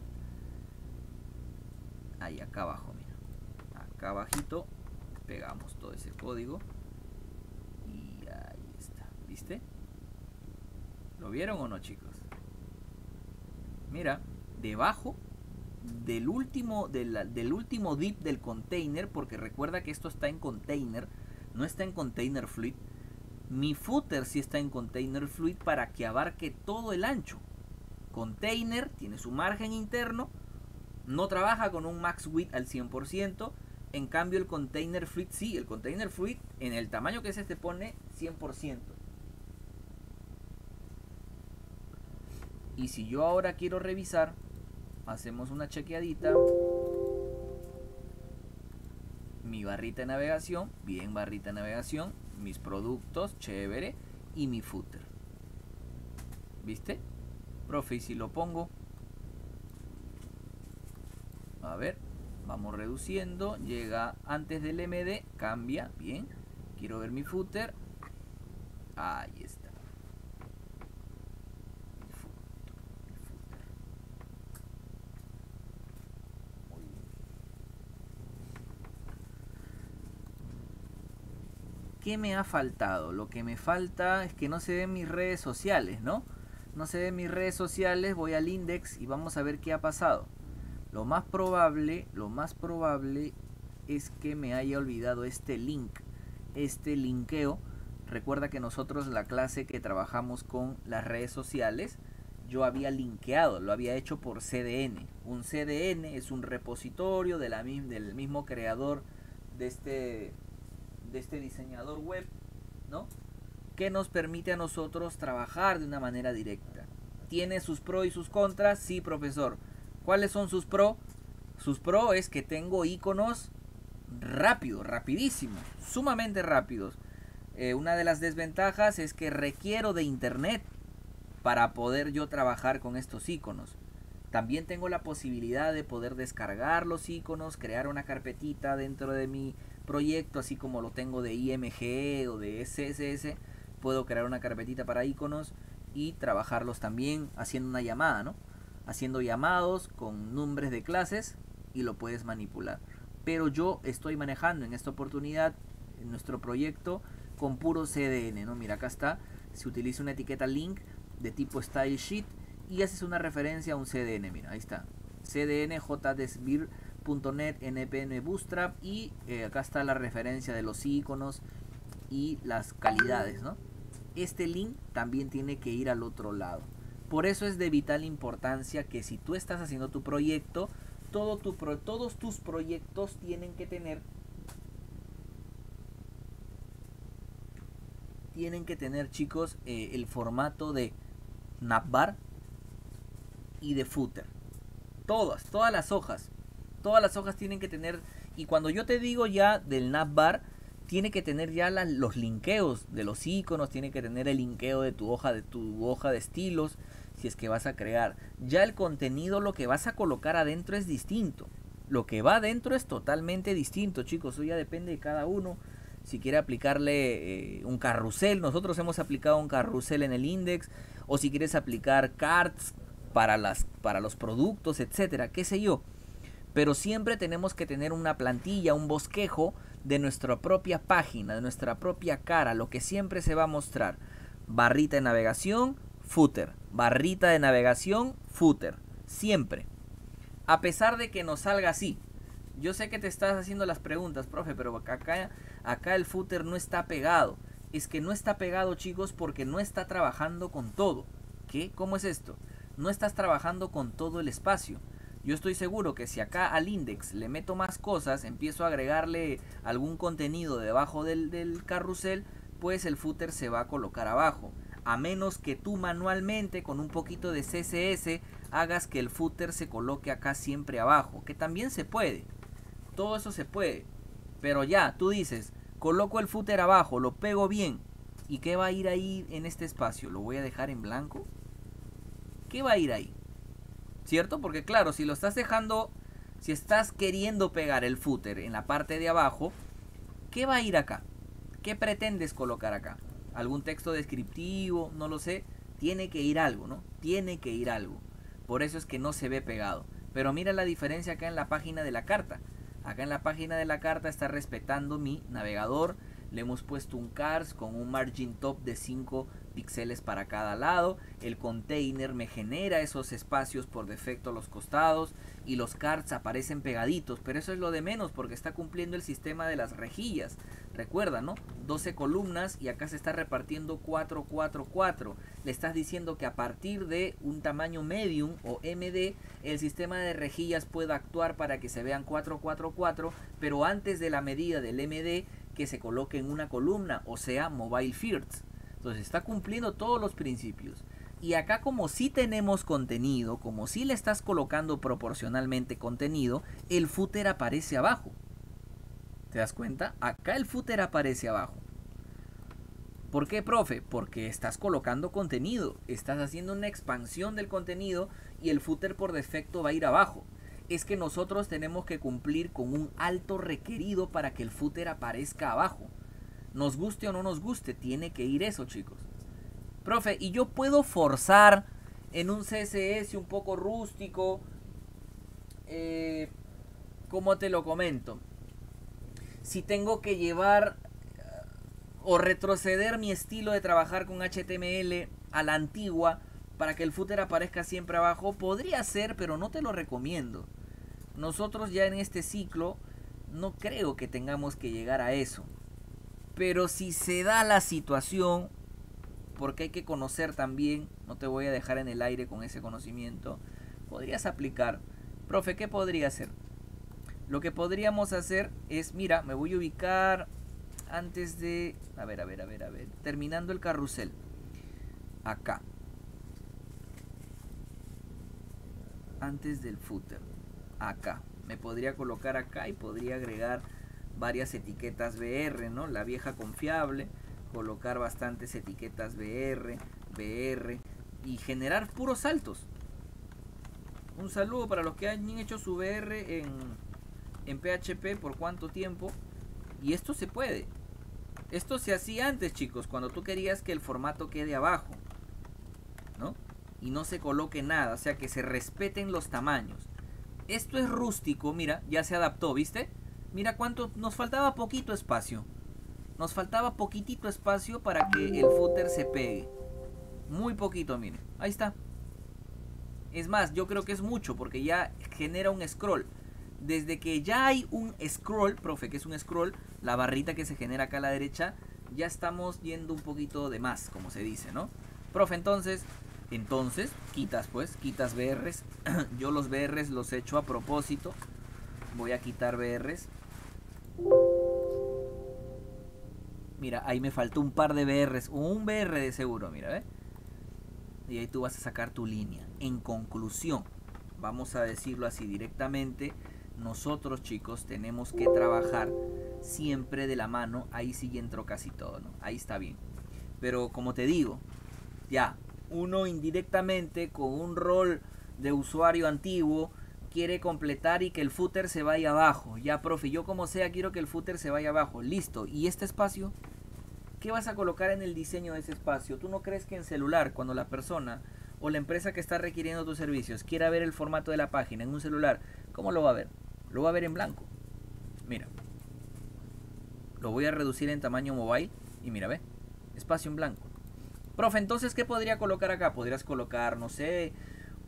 Ahí, acá abajo, mira. Acá abajito pegamos todo ese código. Y ahí está. ¿Viste? ¿Lo vieron o no, chicos? Mira, debajo del último, del, del último div del container, porque recuerda que esto está en container, no está en container fluid. Mi footer sí está en container fluid para que abarque todo el ancho. Container tiene su margen interno, no trabaja con un max width al cien por ciento. En cambio el container fluid sí, el container fluid en el tamaño que es este pone cien por ciento. Y si yo ahora quiero revisar, hacemos una chequeadita. Mi barrita de navegación, bien barrita de navegación, mis productos, chévere, y mi footer. ¿Viste? Profe, y si lo pongo, a ver, vamos reduciendo, llega antes del M D, cambia, bien, quiero ver mi footer, ahí está. Mi footer, mi footer. Muy bien. ¿Qué me ha faltado? Lo que me falta es que no se ven mis redes sociales, ¿no? No se ven mis redes sociales, voy al index y vamos a ver qué ha pasado. Lo más probable, lo más probable es que me haya olvidado este link, este linkeo. Recuerda que nosotros la clase que trabajamos con las redes sociales, yo había linkeado, lo había hecho por C D N. Un C D N es un repositorio de la, del mismo creador de este... de este diseñador web, ¿no? Que nos permite a nosotros trabajar de una manera directa. ¿Tiene sus pros y sus contras? Sí, profesor. ¿Cuáles son sus pros? Sus pros es que tengo iconos rápidos, rapidísimos, sumamente rápidos. Eh, una de las desventajas es que requiero de internet para poder yo trabajar con estos iconos. También tengo la posibilidad de poder descargar los iconos, crear una carpetita dentro de mi proyecto, así como lo tengo de I M G o de C S S. Puedo crear una carpetita para iconos y trabajarlos también haciendo una llamada, ¿no? Haciendo llamados con nombres de clases y lo puedes manipular. Pero yo estoy manejando en esta oportunidad en nuestro proyecto con puro C D N, ¿no? Mira, acá está. Se utiliza una etiqueta link de tipo style sheet y haces una referencia a un C D N. Mira, ahí está. C D N jdesbir punto net npm bootstrap y eh, acá está la referencia de los iconos y las calidades, ¿no? Este link también tiene que ir al otro lado. Por eso es de vital importancia que si tú estás haciendo tu proyecto, todo tu pro, todos tus proyectos tienen que tener tienen que tener, chicos, eh, el formato de navbar y de footer. Todas, todas las hojas. Todas las hojas tienen que tener, y cuando yo te digo ya del navbar, tiene que tener ya la, los linkeos de los iconos, tiene que tener el linkeo de tu hoja de tu hoja de estilos, si es que vas a crear. Ya el contenido, lo que vas a colocar adentro es distinto. Lo que va adentro es totalmente distinto, chicos. Eso ya depende de cada uno. Si quiere aplicarle eh, un carrusel, nosotros hemos aplicado un carrusel en el index, o si quieres aplicar cards para las para los productos, etcétera, qué sé yo. Pero siempre tenemos que tener una plantilla, un bosquejo de nuestra propia página, de nuestra propia cara, lo que siempre se va a mostrar. Barrita de navegación, footer. Barrita de navegación, footer. Siempre. A pesar de que nos salga así. Yo sé que te estás haciendo las preguntas, profe, pero acá, acá el footer no está pegado. Es que no está pegado, chicos, porque no está trabajando con todo. ¿Qué? ¿Cómo es esto? No estás trabajando con todo el espacio. Yo estoy seguro que si acá al index le meto más cosas, empiezo a agregarle algún contenido debajo del, del carrusel, pues el footer se va a colocar abajo. A menos que tú manualmente, con un poquito de C S S, hagas que el footer se coloque acá siempre abajo. Que también se puede. Todo eso se puede. Pero ya, tú dices, coloco el footer abajo, lo pego bien. ¿Y qué va a ir ahí en este espacio? ¿Lo voy a dejar en blanco? ¿Qué va a ir ahí? ¿Cierto? Porque claro, si lo estás dejando, si estás queriendo pegar el footer en la parte de abajo, ¿qué va a ir acá? ¿Qué pretendes colocar acá? ¿Algún texto descriptivo? No lo sé. Tiene que ir algo, ¿no? Tiene que ir algo. Por eso es que no se ve pegado. Pero mira la diferencia acá en la página de la carta. Acá en la página de la carta está respetando mi navegador. Le hemos puesto un cars con un margin top de cinco píxeles para cada lado. El container me genera esos espacios por defecto a los costados. Y los cards aparecen pegaditos. Pero eso es lo de menos porque está cumpliendo el sistema de las rejillas. Recuerda, ¿no? doce columnas y acá se está repartiendo cuatro, cuatro, cuatro. Le estás diciendo que a partir de un tamaño medium o M D, el sistema de rejillas pueda actuar para que se vean cuatro, cuatro, cuatro. Pero antes de la medida del M D, que se coloque en una columna, o sea, mobile first. Entonces está cumpliendo todos los principios. Y acá como si tenemos contenido, como si le estás colocando proporcionalmente contenido, el footer aparece abajo. ¿Te das cuenta? Acá el footer aparece abajo. ¿Por qué, profe? Porque estás colocando contenido. Estás haciendo una expansión del contenido y el footer por defecto va a ir abajo. Es que nosotros tenemos que cumplir con un alto requerido para que el footer aparezca abajo. Nos guste o no nos guste, tiene que ir eso, chicos. Profe, ¿y yo puedo forzar en un C S S un poco rústico? Eh, ¿Cómo te lo comento? Si tengo que llevar o retroceder mi estilo de trabajar con H T M L a la antigua para que el footer aparezca siempre abajo, podría ser, pero no te lo recomiendo. Nosotros ya en este ciclo no creo que tengamos que llegar a eso. Pero si se da la situación, porque hay que conocer también, no te voy a dejar en el aire con ese conocimiento, podrías aplicar. Profe, ¿qué podría hacer? Lo que podríamos hacer es, mira, me voy a ubicar antes de, a ver, a ver, a ver, a ver, terminando el carrusel. Acá. Antes del footer. Acá. Me podría colocar acá y podría agregar varias etiquetas B R, ¿no? La vieja confiable. Colocar bastantes etiquetas B R, B R y generar puros saltos. Un saludo para los que han hecho su B R en, en P H P por cuánto tiempo. Y esto se puede. Esto se hacía antes, chicos, cuando tú querías que el formato quede abajo, ¿no? Y no se coloque nada, o sea, que se respeten los tamaños. Esto es rústico, mira, ya se adaptó, ¿viste? Mira cuánto, nos faltaba poquito espacio. Nos faltaba poquitito espacio para que el footer se pegue. Muy poquito, miren, ahí está. Es más, yo creo que es mucho porque ya genera un scroll. Desde que ya hay un scroll, profe, que es un scroll, la barrita que se genera acá a la derecha, ya estamos yendo un poquito de más, como se dice, ¿no? Profe, entonces, entonces, quitas pues, quitas B Rs. Yo los B Rs los he hecho a propósito. Voy a quitar B Rs. Mira, ahí me faltó un par de B Rs, un B R de seguro, mira, ¿ves? Y ahí tú vas a sacar tu línea. En conclusión, vamos a decirlo así directamente, nosotros, chicos, tenemos que trabajar siempre de la mano. Ahí sí entró casi todo, ¿no? Ahí está bien. Pero como te digo, ya, uno indirectamente con un rol de usuario antiguo quiere completar y que el footer se vaya abajo. Ya, profe, yo como sea quiero que el footer se vaya abajo. Listo. ¿Y este espacio? ¿Qué vas a colocar en el diseño de ese espacio? ¿Tú no crees que en celular, cuando la persona o la empresa que está requiriendo tus servicios quiera ver el formato de la página en un celular, cómo lo va a ver? Lo va a ver en blanco. Mira. Lo voy a reducir en tamaño mobile y mira, ve. Espacio en blanco. Profe, entonces, ¿qué podría colocar acá? Podrías colocar, no sé,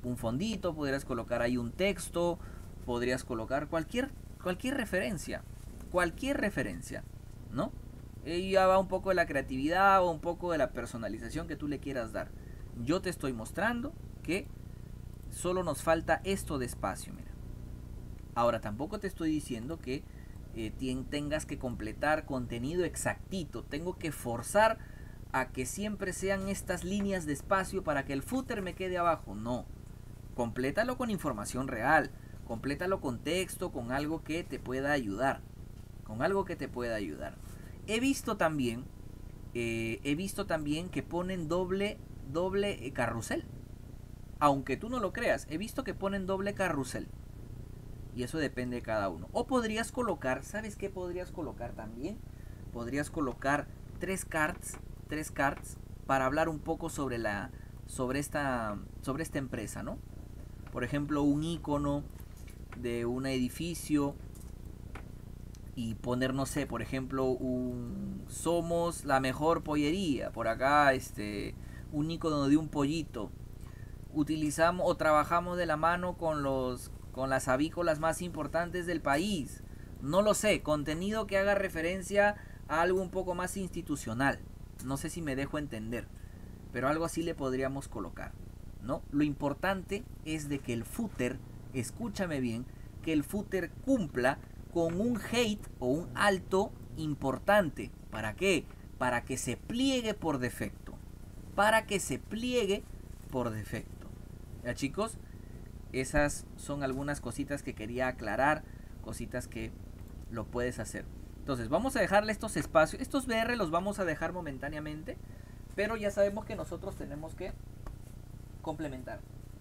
un fondito, podrías colocar ahí un texto, podrías colocar cualquier, cualquier referencia, cualquier referencia, ¿no? Y ya va un poco de la creatividad o un poco de la personalización que tú le quieras dar. Yo te estoy mostrando que solo nos falta esto de espacio, mira. Ahora tampoco te estoy diciendo que eh, tengas que completar contenido exactito. Tengo que forzar a que siempre sean estas líneas de espacio para que el footer me quede abajo. No, complétalo con información real, complétalo con texto, con algo que te pueda ayudar, con algo que te pueda ayudar. He visto también, eh, he visto también que ponen doble, doble carrusel. Aunque tú no lo creas, he visto que ponen doble carrusel. Y eso depende de cada uno. O podrías colocar, ¿sabes qué podrías colocar también? Podrías colocar tres cards, tres cards para hablar un poco sobre la, sobre esta, sobre esta empresa, ¿no? Por ejemplo, un icono de un edificio y poner, no sé, por ejemplo, un somos la mejor pollería. Por acá, este, un icono de un pollito. Utilizamos o trabajamos de la mano con los con las avícolas más importantes del país. No lo sé, contenido que haga referencia a algo un poco más institucional. No sé si me dejo entender, pero algo así le podríamos colocar, ¿no? Lo importante es de que el footer, escúchame bien, que el footer cumpla con un height o un alto importante. ¿Para qué? Para que se pliegue por defecto. Para que se pliegue por defecto. ¿Ya, chicos? Esas son algunas cositas que quería aclarar, cositas que lo puedes hacer. Entonces vamos a dejarle estos espacios, estos B R los vamos a dejar momentáneamente, pero ya sabemos que nosotros tenemos que complementar.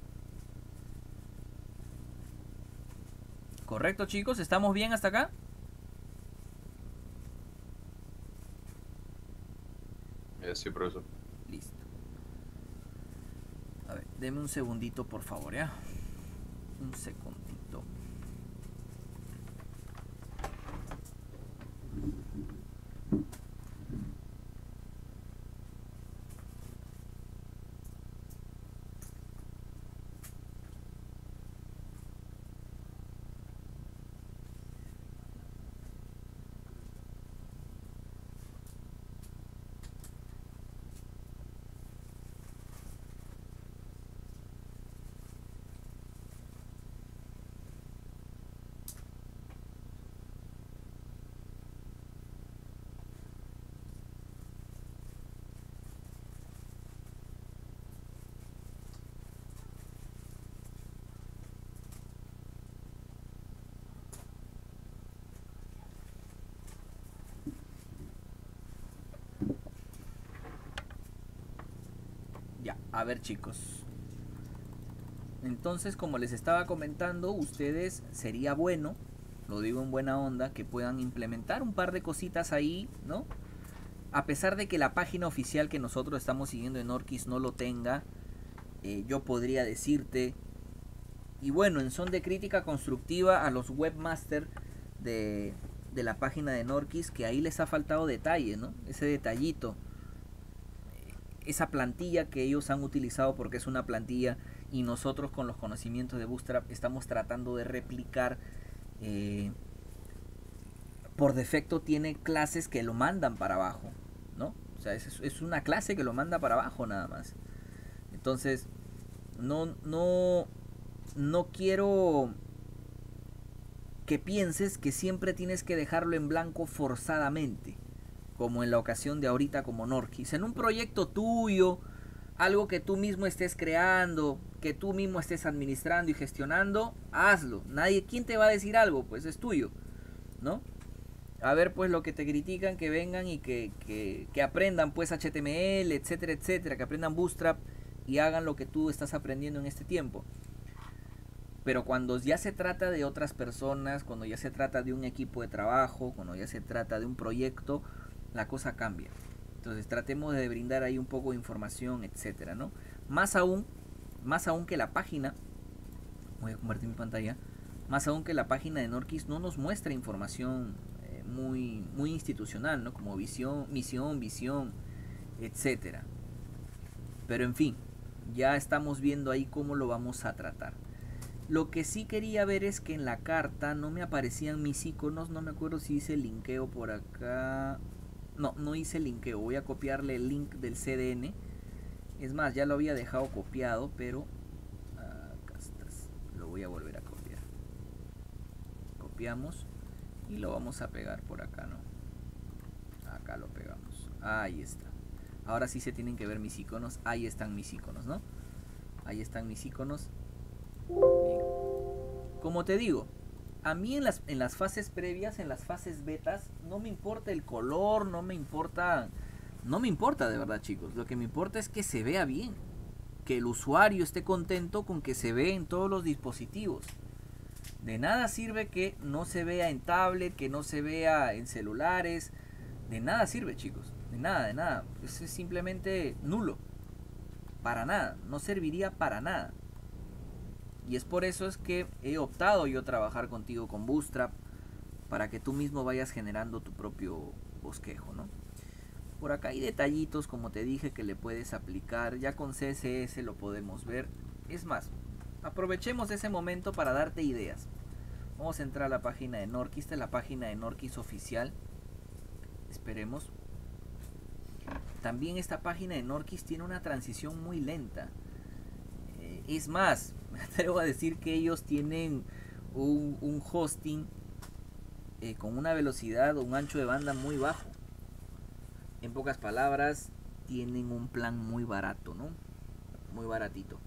Correcto, chicos, ¿estamos bien hasta acá? Eh, sí, profesor. Listo. A ver, deme un segundito, por favor, ¿ya? Un segundito. Ya, a ver, chicos. Entonces, como les estaba comentando, ustedes sería bueno, lo digo en buena onda, que puedan implementar un par de cositas ahí, ¿no? A pesar de que la página oficial que nosotros estamos siguiendo en Norquis no lo tenga, eh, yo podría decirte, y bueno, en son de crítica constructiva a los webmasters de, de la página de Norquis, que ahí les ha faltado detalle, ¿no? Ese detallito. Esa plantilla que ellos han utilizado, porque es una plantilla y nosotros con los conocimientos de Bootstrap estamos tratando de replicar. Eh, por defecto tiene clases que lo mandan para abajo, ¿no? O sea, es, es una clase que lo manda para abajo nada más. Entonces, no, no, no quiero que pienses que siempre tienes que dejarlo en blanco forzadamente, como en la ocasión de ahorita como Norquis. En un proyecto tuyo, algo que tú mismo estés creando, que tú mismo estés administrando y gestionando, hazlo. Nadie, ¿quién te va a decir algo? Pues es tuyo, ¿no? A ver, pues lo que te critican, que vengan y que, que, que aprendan pues H T M L, etcétera, etcétera, que aprendan Bootstrap y hagan lo que tú estás aprendiendo en este tiempo. Pero cuando ya se trata de otras personas, cuando ya se trata de un equipo de trabajo, cuando ya se trata de un proyecto, la cosa cambia. Entonces tratemos de brindar ahí un poco de información, etcétera, ¿no? Más aún, más aún que la página, voy a convertir mi pantalla, más aún que la página de Norquis no nos muestra información eh, muy, muy institucional, ¿no? Como visión, misión, visión, etcétera. Pero en fin, Ya estamos viendo ahí cómo lo vamos a tratar. Lo que sí quería ver es que en la carta no me aparecían mis iconos. No me acuerdo si hice linkeo por acá. No, no hice linkeo. Voy a copiarle el link del C D N. Es más, ya lo había dejado copiado, pero acá estás. Lo voy a volver a copiar. Copiamos y lo vamos a pegar por acá, ¿no? Acá lo pegamos. Ahí está. Ahora sí se tienen que ver mis iconos. Ahí están mis iconos, ¿no? Ahí están mis iconos. Bien. Como te digo, a mí en las, en las fases previas, en las fases betas, no me importa el color, no me importa... No me importa de verdad, chicos. Lo que me importa es que se vea bien. Que el usuario esté contento con que se ve en todos los dispositivos. De nada sirve que no se vea en tablet, que no se vea en celulares. De nada sirve, chicos. De nada, de nada. Eso es simplemente nulo. Para nada. No serviría para nada. Y es por eso es que he optado yo trabajar contigo con Bootstrap. Para que tú mismo vayas generando tu propio bosquejo, ¿no? Por acá hay detallitos, como te dije, que le puedes aplicar. Ya con C S S lo podemos ver. Es más, aprovechemos ese momento para darte ideas. Vamos a entrar a la página de Norquis. Esta es la página de Norquis oficial. Esperemos. También esta página de Norquis tiene una transición muy lenta. Eh, es más, me atrevo a decir que ellos tienen un, un hosting eh, con una velocidad o un ancho de banda muy bajo. En pocas palabras, tienen un plan muy barato, ¿no? Muy baratito.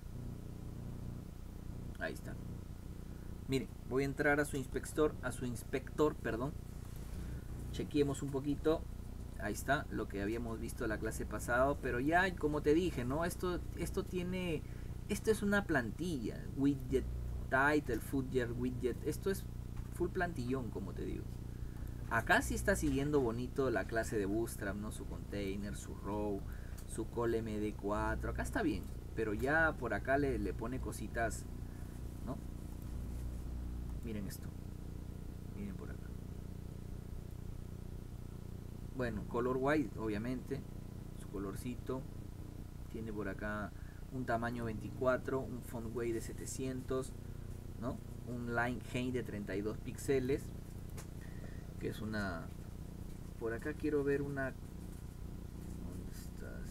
Ahí está. Miren, voy a entrar a su inspector, a su inspector, perdón. Chequeemos un poquito. Ahí está, lo que habíamos visto la clase pasada, pero ya como te dije, ¿no? Esto esto tiene esto es una plantilla, widget title, footer widget, esto es full plantillón, como te digo. Acá sí está siguiendo bonito la clase de Bootstrap, ¿no? Su container, su row, su call M D cuatro. Acá está bien, pero ya por acá le, le pone cositas, ¿no? Miren esto. Miren por acá. Bueno, color white, obviamente. Su colorcito. Tiene por acá un tamaño veinticuatro, un font weight de setecientos, ¿no? Un line height de treinta y dos píxeles. Que es una... Por acá quiero ver una... ¿Dónde estás?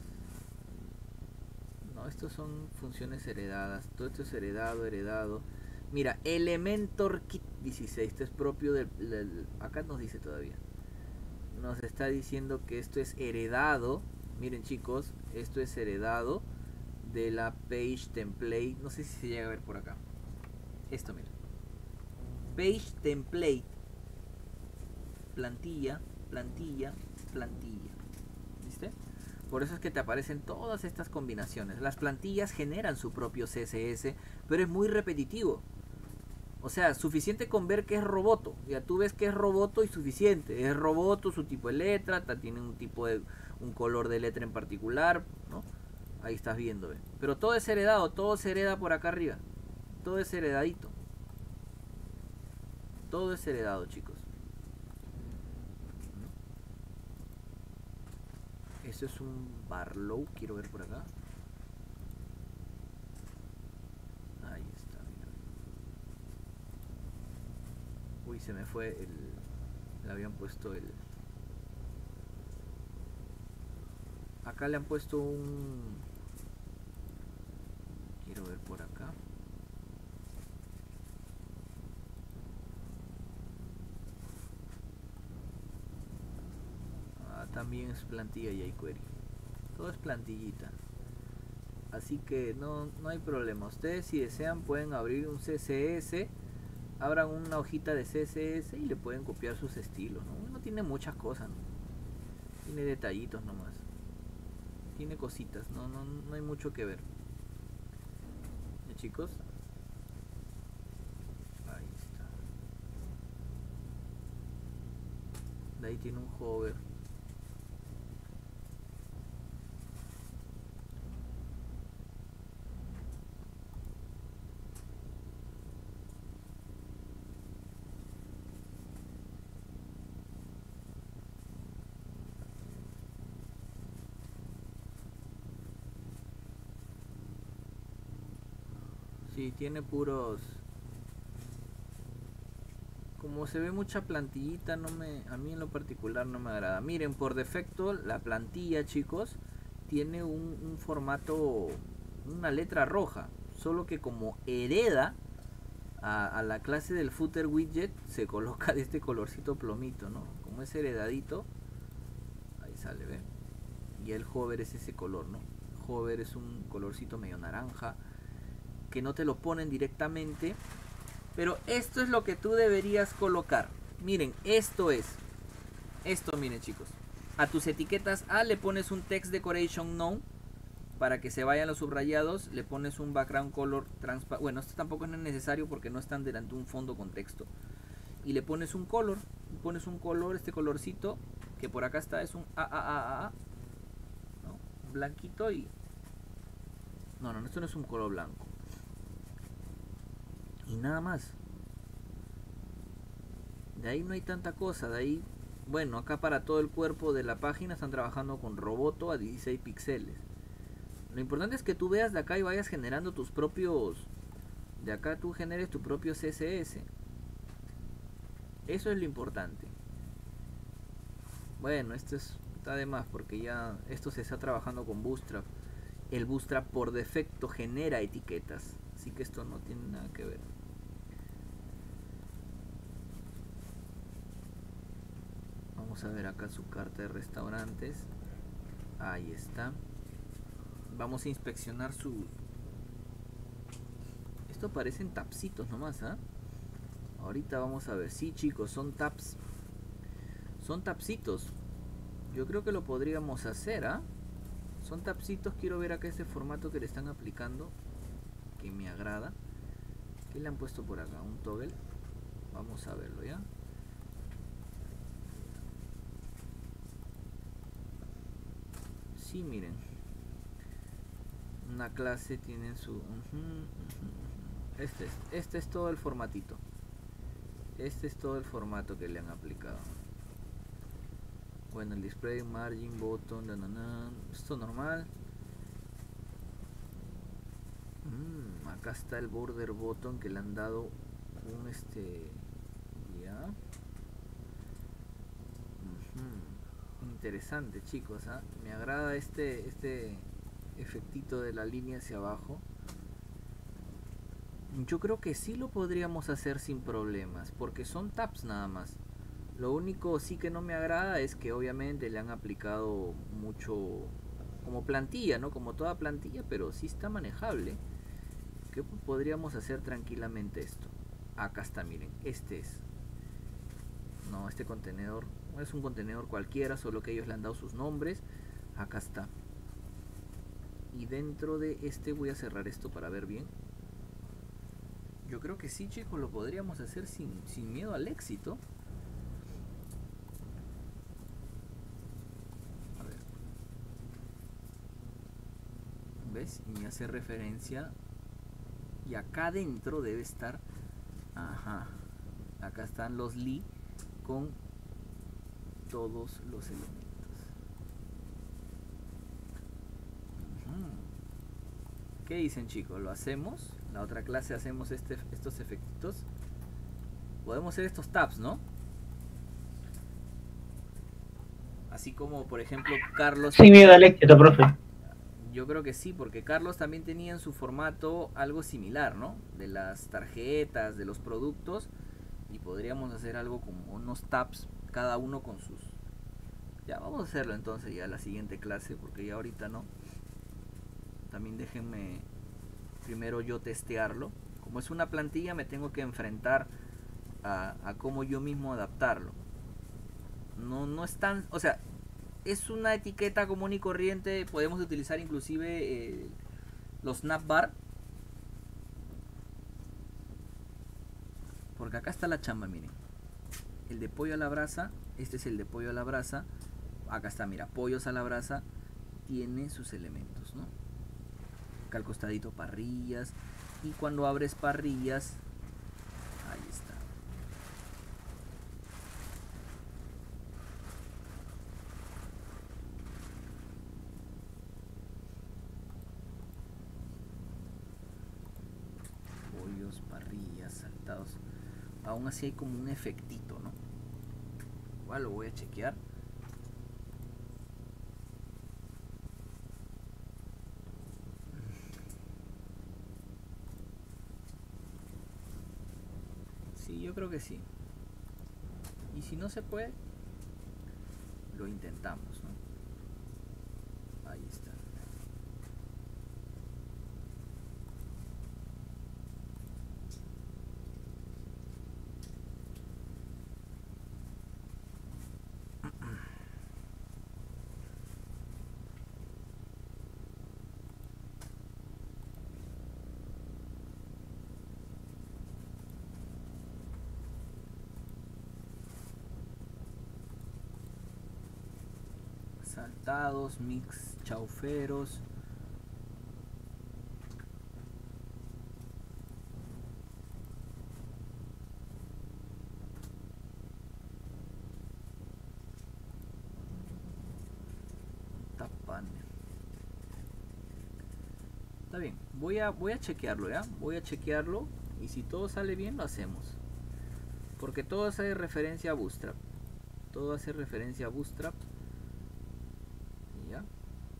No, estos son funciones heredadas. Todo esto es heredado, heredado. Mira, Elementor Kit dieciséis. Esto es propio del, del... Acá nos dice todavía. Nos está diciendo que esto es heredado. Miren, chicos, esto es heredado de la Page Template. No sé si se llega a ver por acá. Esto, mira. Page Template. Plantilla, plantilla, plantilla. ¿Viste? Por eso es que te aparecen todas estas combinaciones. Las plantillas generan su propio C S S, pero es muy repetitivo. O sea, suficiente con ver que es roboto. Ya tú ves que es roboto y suficiente. Es roboto, su tipo de letra, tiene un tipo de un color de letra en particular, ¿no? Ahí estás viendo, ¿ves? Pero todo es heredado, todo se hereda por acá arriba. Todo es heredadito. Todo es heredado, chicos. Esto es un Barlow, quiero ver por acá. Ahí está, mira. Uy, se me fue el... Le habían puesto el... Acá le han puesto un... Quiero ver por acá. También es plantilla jQuery. Todo es plantillita. Así que no, no hay problema. Ustedes, si desean, pueden abrir un C S S. Abran una hojita de C S S y le pueden copiar sus estilos, ¿no? No tiene muchas cosas, ¿no? Tiene detallitos nomás. Tiene cositas. No, no, no hay mucho que ver. ¿Ya, chicos? Ahí está. De ahí tiene un hover. Sí, tiene puros... Como se ve mucha plantillita, no me, a mí en lo particular no me agrada. Miren, por defecto la plantilla, chicos, tiene un, un formato, una letra roja. Solo que como hereda a, a la clase del footer widget, se coloca de este colorcito plomito, ¿no? Como es heredadito, ahí sale, ¿ven? Y el hover es ese color, ¿no? Hover es un colorcito medio naranja, que no te lo ponen directamente. Pero esto es lo que tú deberías colocar. Miren, esto es. Esto, miren, chicos. A tus etiquetas A le pones un text decoration no, para que se vayan los subrayados. Le pones un background color transparente. Bueno, esto tampoco es necesario porque no están delante de un fondo con texto. Y le pones un color. Pones un color, este colorcito, que por acá está, es un A A A A, ¿no? Un blanquito y... No, no, esto no es un color blanco. Y nada más. De ahí no hay tanta cosa. De ahí, bueno, acá para todo el cuerpo de la página están trabajando con Roboto a dieciséis píxeles. Lo importante es que tú veas de acá y vayas generando tus propios... De acá tú generes tu propio C S S. Eso es lo importante. Bueno, esto es, está de más porque ya esto se está trabajando con Bootstrap. El Bootstrap por defecto genera etiquetas. Así que esto no tiene nada que ver. Vamos a ver acá su carta de restaurantes. Ahí está. Vamos a inspeccionar su... Esto parecen tapsitos nomás, ¿ah? ¿eh? Ahorita vamos a ver. Sí, chicos, son tabs. Son tapsitos. Yo creo que lo podríamos hacer, ¿ah? ¿eh? Son tapsitos. Quiero ver acá este formato que le están aplicando, que me agrada. ¿Qué le han puesto por acá? Un toggle. Vamos a verlo, ¿ya? Sí, miren. Una clase tiene su... Uh -huh, uh -huh, uh -huh. Este es, este es todo el formatito. Este es todo el formato que le han aplicado. Bueno, el display, margin, button, na, na, na. Esto normal. Mm, acá está el border button que le han dado un este... Ya. Uh-huh. Interesante, chicos, ¿eh? Me agrada este, este efectito de la línea hacia abajo. Yo creo que sí lo podríamos hacer sin problemas, porque son tabs nada más. Lo único sí que no me agrada es que obviamente le han aplicado mucho como plantilla, ¿no? Como toda plantilla, pero sí está manejable. ¿Qué podríamos hacer tranquilamente esto? Acá está, miren, este es. No, este contenedor no es un contenedor cualquiera, solo que ellos le han dado sus nombres. Acá está. Y dentro de este voy a cerrar esto para ver bien. Yo creo que sí, chicos, lo podríamos hacer sin, sin miedo al éxito. A ver. ¿Ves? Y me hace referencia. Y acá adentro debe estar... Ajá. Acá están los li con todos los elementos. Uh-huh. ¿Qué dicen, chicos? ¿Lo hacemos? La otra clase hacemos este, estos efectitos. Podemos hacer estos tabs, ¿no? Así como, por ejemplo, Carlos... Sin miedo al éxito, profe. Yo creo que sí, porque Carlos también tenía en su formato algo similar, ¿no? De las tarjetas, de los productos. Y podríamos hacer algo como unos tabs, cada uno con sus... Ya, vamos a hacerlo entonces ya la siguiente clase, porque ya ahorita no. También déjenme primero yo testearlo. Como es una plantilla, me tengo que enfrentar a, a cómo yo mismo adaptarlo. No, no es tan... O sea, es una etiqueta común y corriente. Podemos utilizar inclusive eh, los navbar. Porque acá está la chamba, miren. El de pollo a la brasa. Este es el de pollo a la brasa. Acá está, mira, pollos a la brasa. Tiene sus elementos, ¿no? Acá al costadito parrillas. Y cuando abres parrillas, ahí está. Saltados, parrillas, saltados. Aún así hay como un efectito, ¿no? Igual lo voy a chequear. Sí, yo creo que sí. Y si no se puede, lo intentamos, ¿no? Ahí está. Saltados, mix chauferos. Tapan. Está bien, voy a voy a chequearlo, ¿ya? Voy a chequearlo y si todo sale bien lo hacemos. Porque todo hace referencia a Bootstrap. Todo hace referencia a Bootstrap. ¿Ya?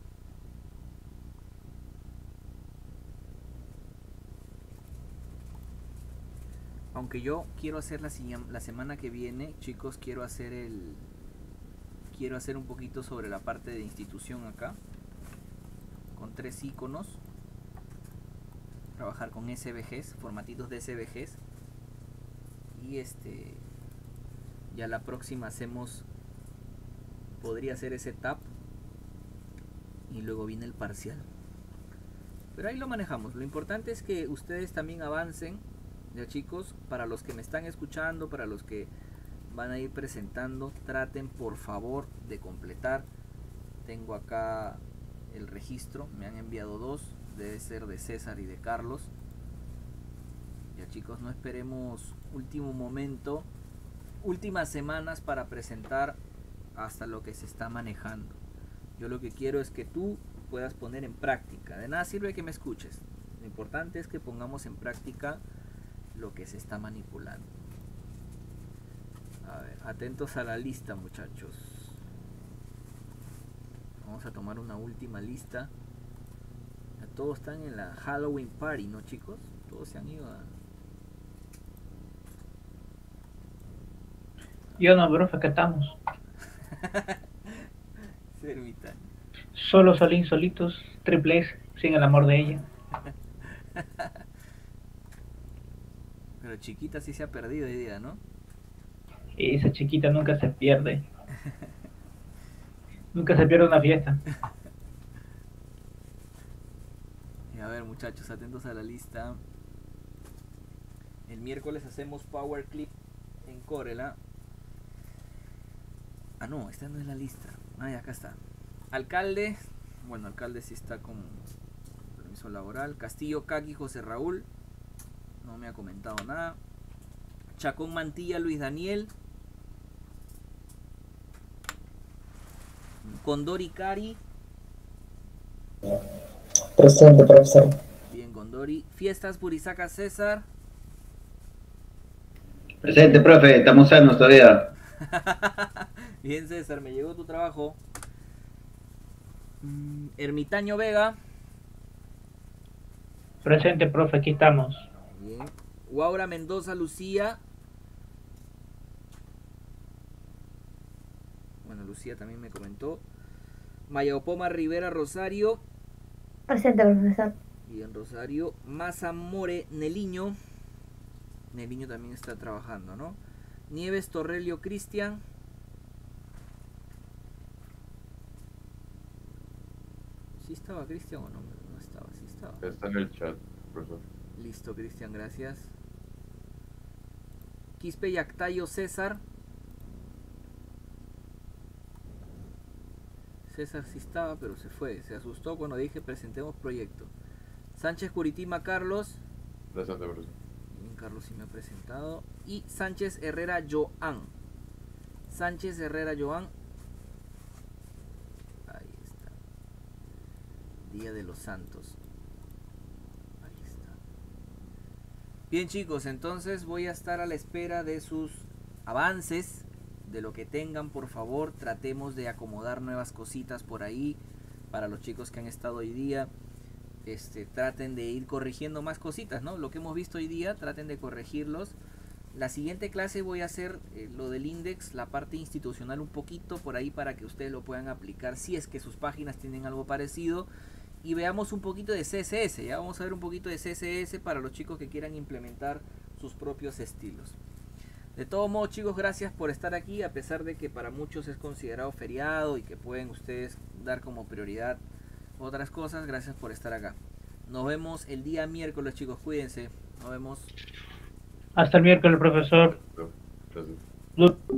Aunque yo quiero hacer la, la semana que viene, chicos, quiero hacer el quiero hacer un poquito sobre la parte de institución acá, con tres iconos, trabajar con S V Gs, formatitos de S V Gs, y este ya la próxima hacemos, podría hacer ese tab y luego viene el parcial, pero ahí lo manejamos. Lo importante es que ustedes también avancen, ya chicos. Para los que me están escuchando, para los que van a ir presentando, traten por favor de completar. Tengo acá el registro, me han enviado dos, debe ser de César y de Carlos. Ya chicos, no esperemos último momento, últimas semanas para presentar hasta lo que se está manejando. Yo lo que quiero es que tú puedas poner en práctica. De nada sirve que me escuches. Lo importante es que pongamos en práctica lo que se está manipulando. A ver, atentos a la lista, muchachos. Vamos a tomar una última lista. Ya todos están en la Halloween Party, ¿no, chicos? Todos se han ido a... Yo no, bro, que estamos. Ermitaño. Solo, solín, solitos, triple S, sin el amor de ella. Pero chiquita sí se ha perdido hoy día, ¿no? Y esa chiquita nunca se pierde. Nunca se pierde una fiesta. Y a ver, muchachos, atentos a la lista. El miércoles hacemos Power Clip en Corela. Ah, no, esta no es la lista. Ah, ya, acá está. Alcalde. Bueno, alcalde sí está con permiso laboral. Castillo Caqui José Raúl. No me ha comentado nada. Chacón Mantilla Luis Daniel. Condori Cari. Presente, profesor. Bien, Condori. Fiestas Purizaca César. Presente, profe, estamos sanos todavía. Bien, César, me llegó tu trabajo. Mm, Ermitaño Vega. Presente, profe, aquí estamos. Bien. Guaura Mendoza Lucía. Bueno, Lucía también me comentó. Mayopoma Rivera Rosario. Presente, profesor. Bien, Rosario. Mazamore Neliño. Neliño también está trabajando, ¿no? Nieves Torrelio Cristian. ¿Sí estaba Cristian o no? No estaba, sí estaba. Está en el chat, profesor. Listo, Cristian, gracias. Quispe Yactayo César. César sí estaba, pero se fue. Se asustó cuando dije presentemos proyecto. Sánchez Curitima Carlos. Presente, profesor. Bien, Carlos sí me ha presentado. Y Sánchez Herrera Joan. Sánchez Herrera Joan. Ahí está. Día de los Santos. Ahí está. Bien chicos, entonces voy a estar a la espera de sus avances, de lo que tengan, por favor. Tratemos de acomodar nuevas cositas por ahí para los chicos que han estado hoy día. Este, traten de ir corrigiendo más cositas, ¿no? Lo que hemos visto hoy día, traten de corregirlos. La siguiente clase voy a hacer eh, lo del index, la parte institucional un poquito por ahí para que ustedes lo puedan aplicar si es que sus páginas tienen algo parecido. Y veamos un poquito de C S S, ya vamos a ver un poquito de C S S para los chicos que quieran implementar sus propios estilos. De todo modo chicos, gracias por estar aquí, a pesar de que para muchos es considerado feriado y que pueden ustedes dar como prioridad otras cosas. Gracias por estar acá. Nos vemos el día miércoles chicos, cuídense, nos vemos. Hasta el miércoles, profesor. Entonces, Good.